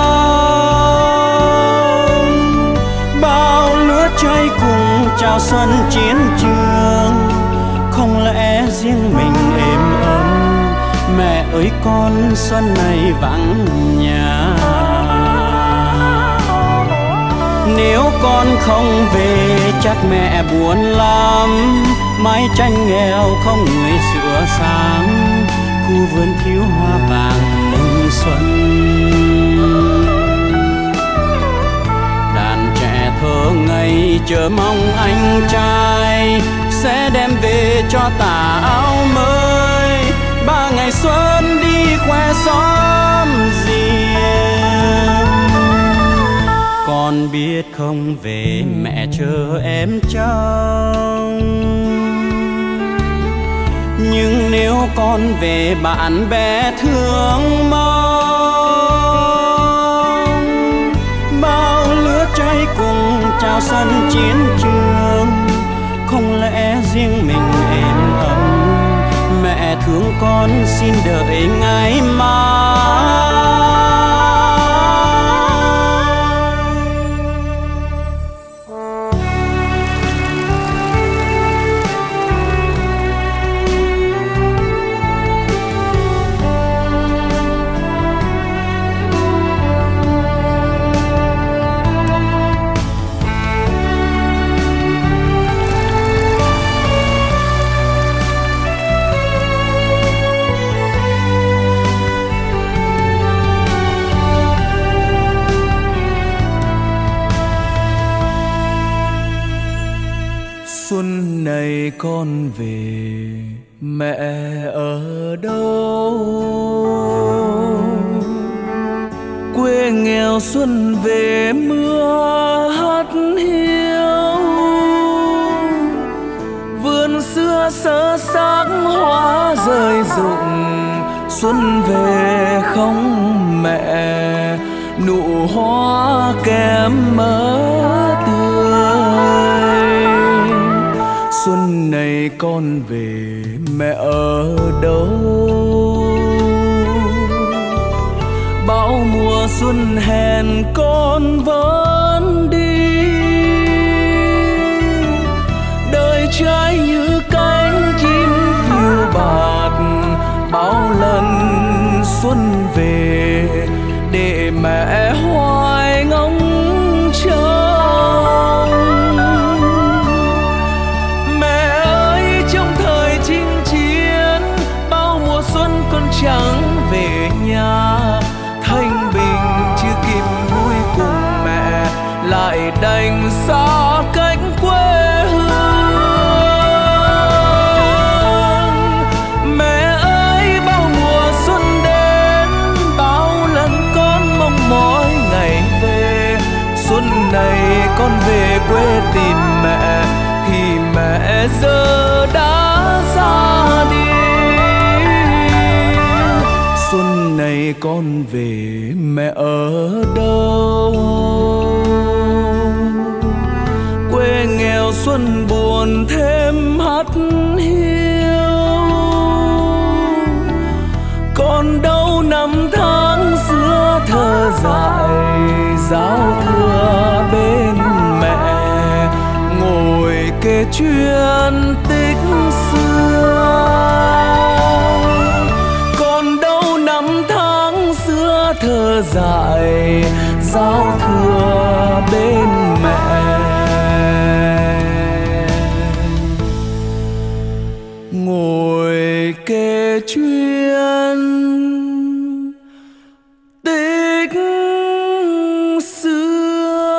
mong, bao lứa trai cùng chào xuân chiến trường, không lẽ riêng mình êm ấm. Mẹ ơi con xuân này vắng nhà, nếu con không về chắc mẹ buồn lắm, mái tranh nghèo không người sửa sáng, khu vườn thiếu hoa vàng mừng xuân. Đàn trẻ thơ ngây chờ mong anh trai sẽ đem về cho tà áo mới, ba ngày xuân đi khoe xóm riêng. Con biết không về mẹ chờ em trông, nhưng nếu con về bạn bè thương mong, bao lứa trai cùng chào xuân chiến trường, không lẽ riêng mình êm ấm. Mẹ thương con xin đợi ngày mai. Xuân này con về mẹ ở đâu? Quê nghèo xuân về mưa hắt hiu, vườn xưa sơ xác hoa rơi rụng. Xuân về không mẹ, nụ hoa kém mỡ tươi. Xuân này con về mẹ ở đâu? Bão mùa xuân hẹn con vẫn đi, đời trai như cánh chim phiêu bạt. Bao lần xuân về để mẹ hoài ngóng trông. Mẹ ơi trong thời chinh chiến, bao mùa xuân con chẳng về nhà. Thanh bình chưa kịp vui cùng mẹ, lại đành xa cách quê hương. giờ đã ra đi. Xuân này con về mẹ ở đâu? Quê nghèo xuân buồn thêm hắt hiu. Còn đâu năm tháng xưa thơ dại giao thừa bên mẹ, ngồi kể chuyện tích xưa. Còn đâu năm tháng xưa thơ dại giao thừa bên mẹ, ngồi kể chuyện tích xưa.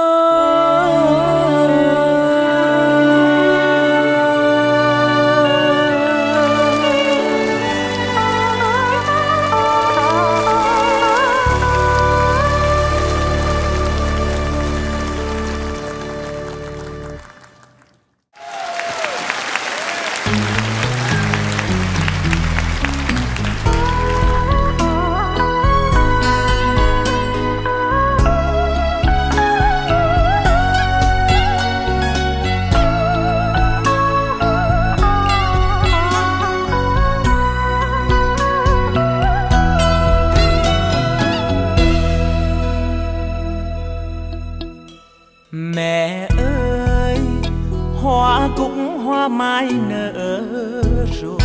Mẹ ơi, hoa cũng hoa mai nở rồi.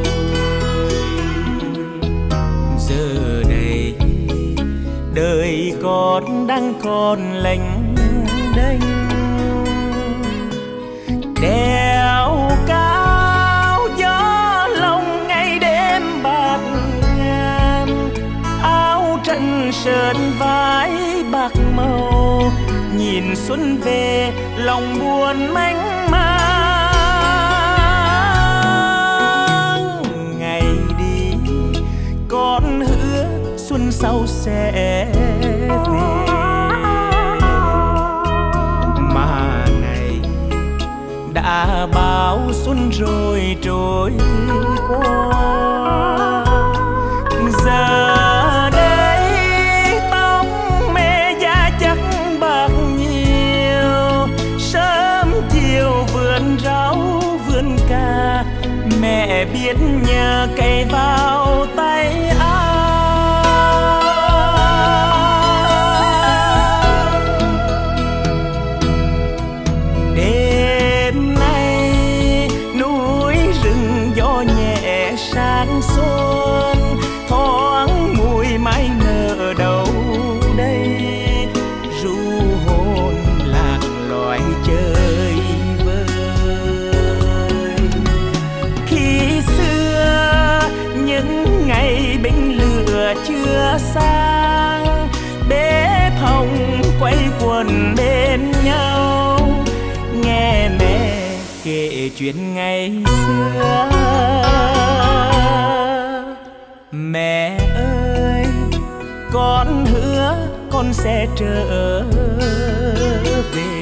Giờ đây đời con đang còn lênh đênh, đèo cao gió lồng ngày đêm bạc ngàn, áo trần sơn vai bạc màu. Nhìn xuân về lòng buồn mênh mang. Ngày đi con hứa xuân sau sẽ về, mà ngày đã bao xuân rồi trôi qua. Giờ mẹ biết nhờ cày vào tay áo. Đêm nay núi rừng gió nhẹ sáng xuân, thoáng mùi mai nở đâu đây. Ru hồn lạc loài chơi binh lửa chưa sang, bếp hồng quay quần bên nhau, nghe mẹ kể chuyện ngày xưa. Mẹ ơi, con hứa con sẽ trở về,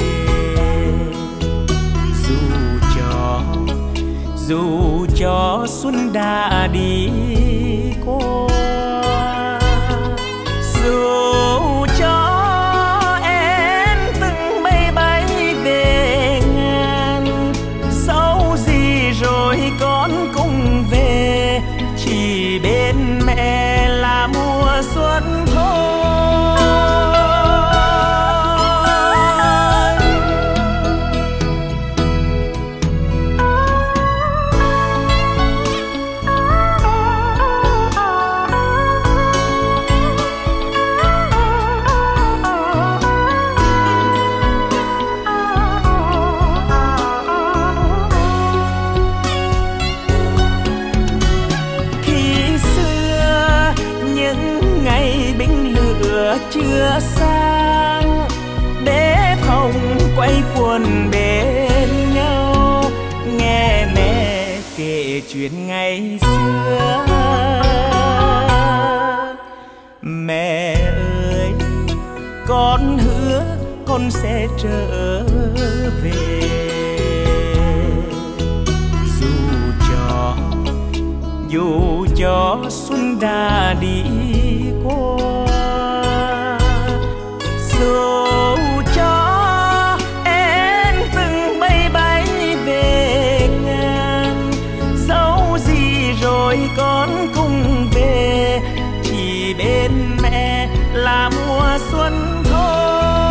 dù cho dù cho xuân đã đi qua, dù cho em từng bay bay về ngàn. Dẫu gì rồi con cũng về, chỉ bên mẹ là mùa xuân thôi. Chưa sang, bếp hồng quay quần bên nhau, nghe mẹ kể chuyện ngày xưa. Mẹ ơi, con hứa con sẽ trở về, dù cho xuân đã đi qua, dù cho em từng bay bay về ngàn, dẫu gì rồi con cùng về, chỉ bên mẹ là mùa xuân thôi.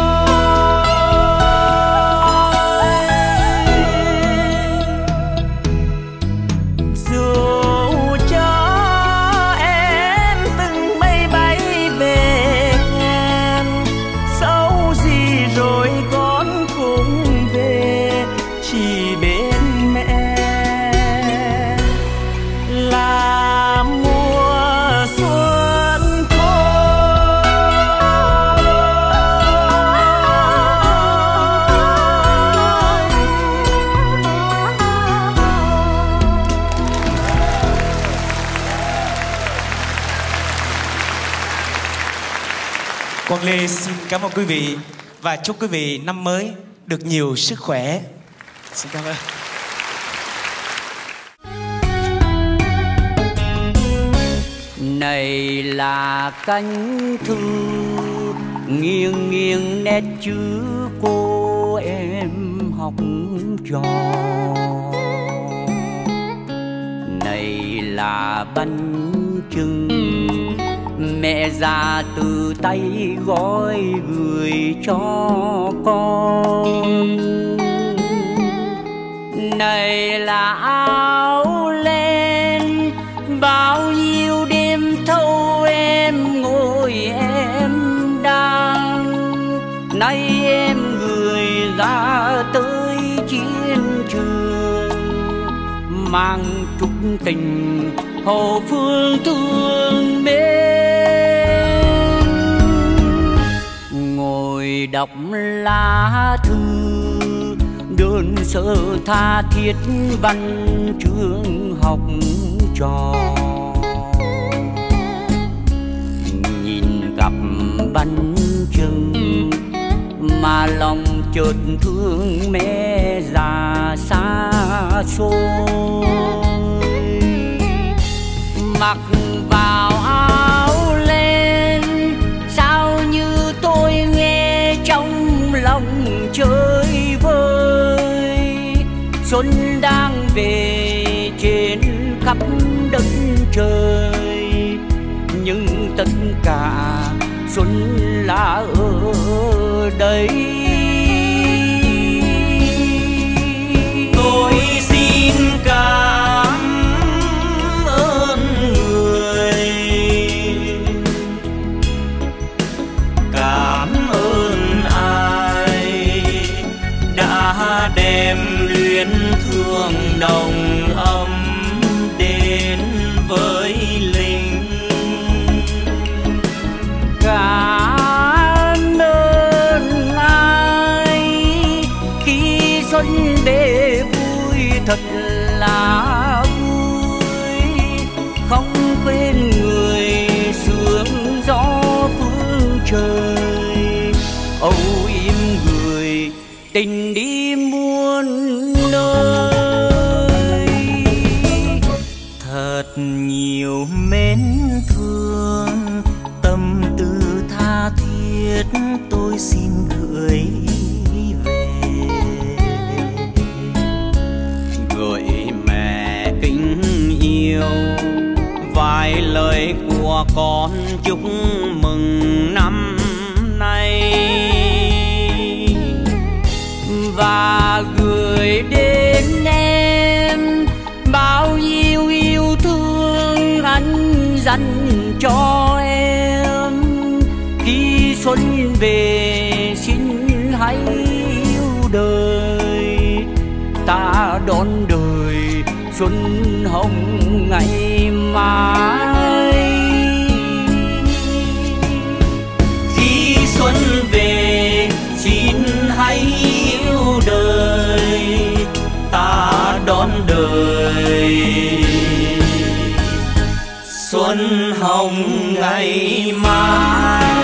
Quang Lê xin cảm ơn quý vị và chúc quý vị năm mới được nhiều sức khỏe. Xin cảm ơn. Này là cánh thư nghiêng nghiêng nét chữ cô em học trò, này là bánh chưng mẹ già từ tay gói gửi cho con, này là áo len bao nhiêu đêm thâu em ngồi em đang, nay em gửi ra tới chiến trường, mang chút tình hậu phương thương mến, ngồi đọc lá thư đơn sơ tha thiết văn chương học trò, nhìn cặp bánh chưng mà lòng chợt thương mẹ già xa xôi, mặc vào áo len sao như tôi nghe trong lòng chơi vơi, xuân đang về trên khắp đất trời, nhưng tất cả xuân là ở đây. Tôi xin cảm ơn người, cảm ơn ai đã đem luyến thương nồng ấm đến với linh. Cảm ơn ai khi xuân về vui thật là vui, không quên người sương gió phương trời, âu yếm người tình đi muôn nơi. Thật nhiều mến thương tâm tư tha thiết tôi xin gửi về, gửi mẹ kính yêu vài lời của con chúc mừng năm nay, và gửi đến em bao nhiêu yêu thương anh dành cho em, khi xuân về xin hãy yêu đời, ta đón đời xuân hồng ngày mai. Khi xuân về xin hãy yêu đời, ta đón đời xuân hồng ngày mai.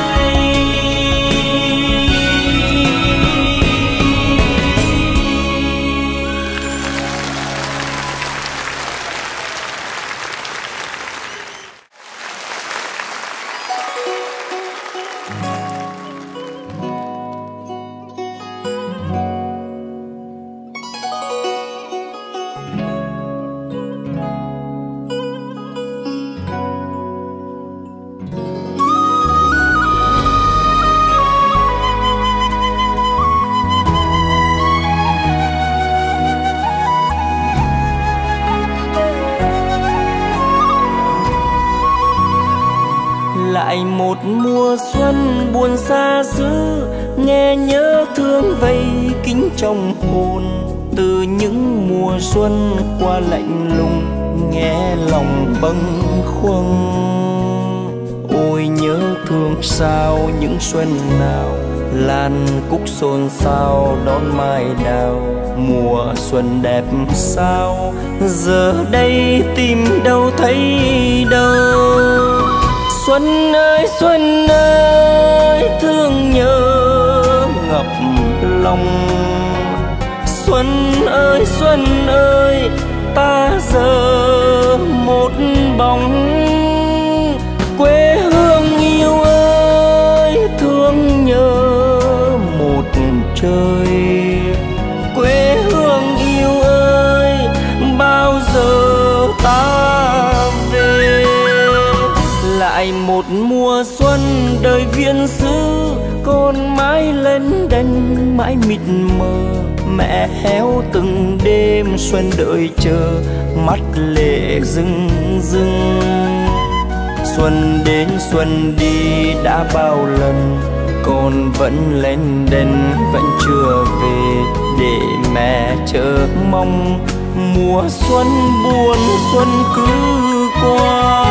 lại một mùa xuân buồn xa xứ, nghe nhớ thương vây kín trong hồn. Từ những mùa xuân qua lạnh lùng, nghe lòng bâng khuâng. Ôi nhớ thương sao những xuân nào, lan cúc xôn xao đón mai đào. Mùa xuân đẹp sao, giờ đây tìm đâu thấy đâu. Xuân ơi xuân ơi, thương nhớ ngập lòng. Xuân ơi xuân ơi, ta giờ một bóng. Quê hương yêu ơi, thương nhớ một trời. Quê hương yêu ơi, bao giờ ta về. Lại một mùa xuân đời viên xứ, con mãi lên đên mãi mịt mờ. Mẹ héo từng đêm xuân đợi chờ, mắt lệ rưng rưng. Xuân đến xuân đi đã bao lần, con vẫn lên đên vẫn chưa về. Để mẹ chờ mong mùa xuân buồn xuân cứ qua.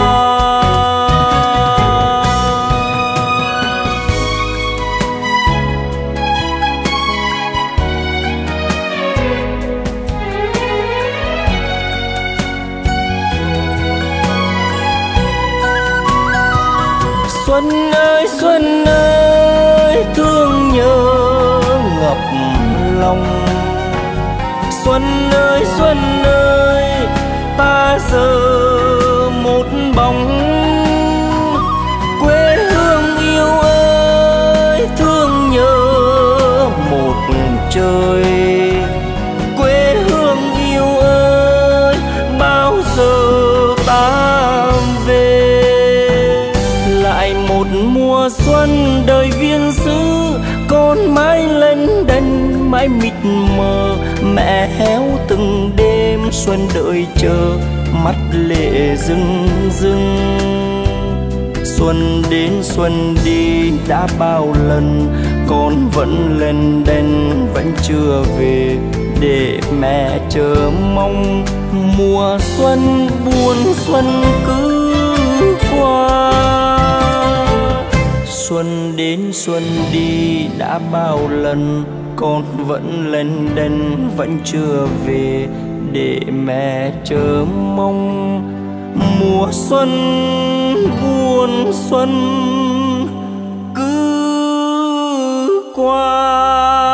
Xuân ơi xuân ơi, thương nhớ ngập lòng. Xuân ơi xuân ơi, ta giờ một bóng. Quê hương yêu ơi, thương nhớ một trời. Quê hương yêu ơi, bao giờ ta về. Lại một mùa xuân đời viên xứ, con mãi lên đên mãi mịt mờ. Mẹ héo từng đêm xuân đợi chờ, mắt lệ rưng rưng. Xuân đến xuân đi đã bao lần, con vẫn lên đên vẫn chưa về. Để mẹ chờ mong mùa xuân buồn xuân cứ qua. Xuân đến xuân đi đã bao lần, con vẫn lên đên vẫn chưa về. Để mẹ chờ mong mùa xuân buồn xuân cứ qua.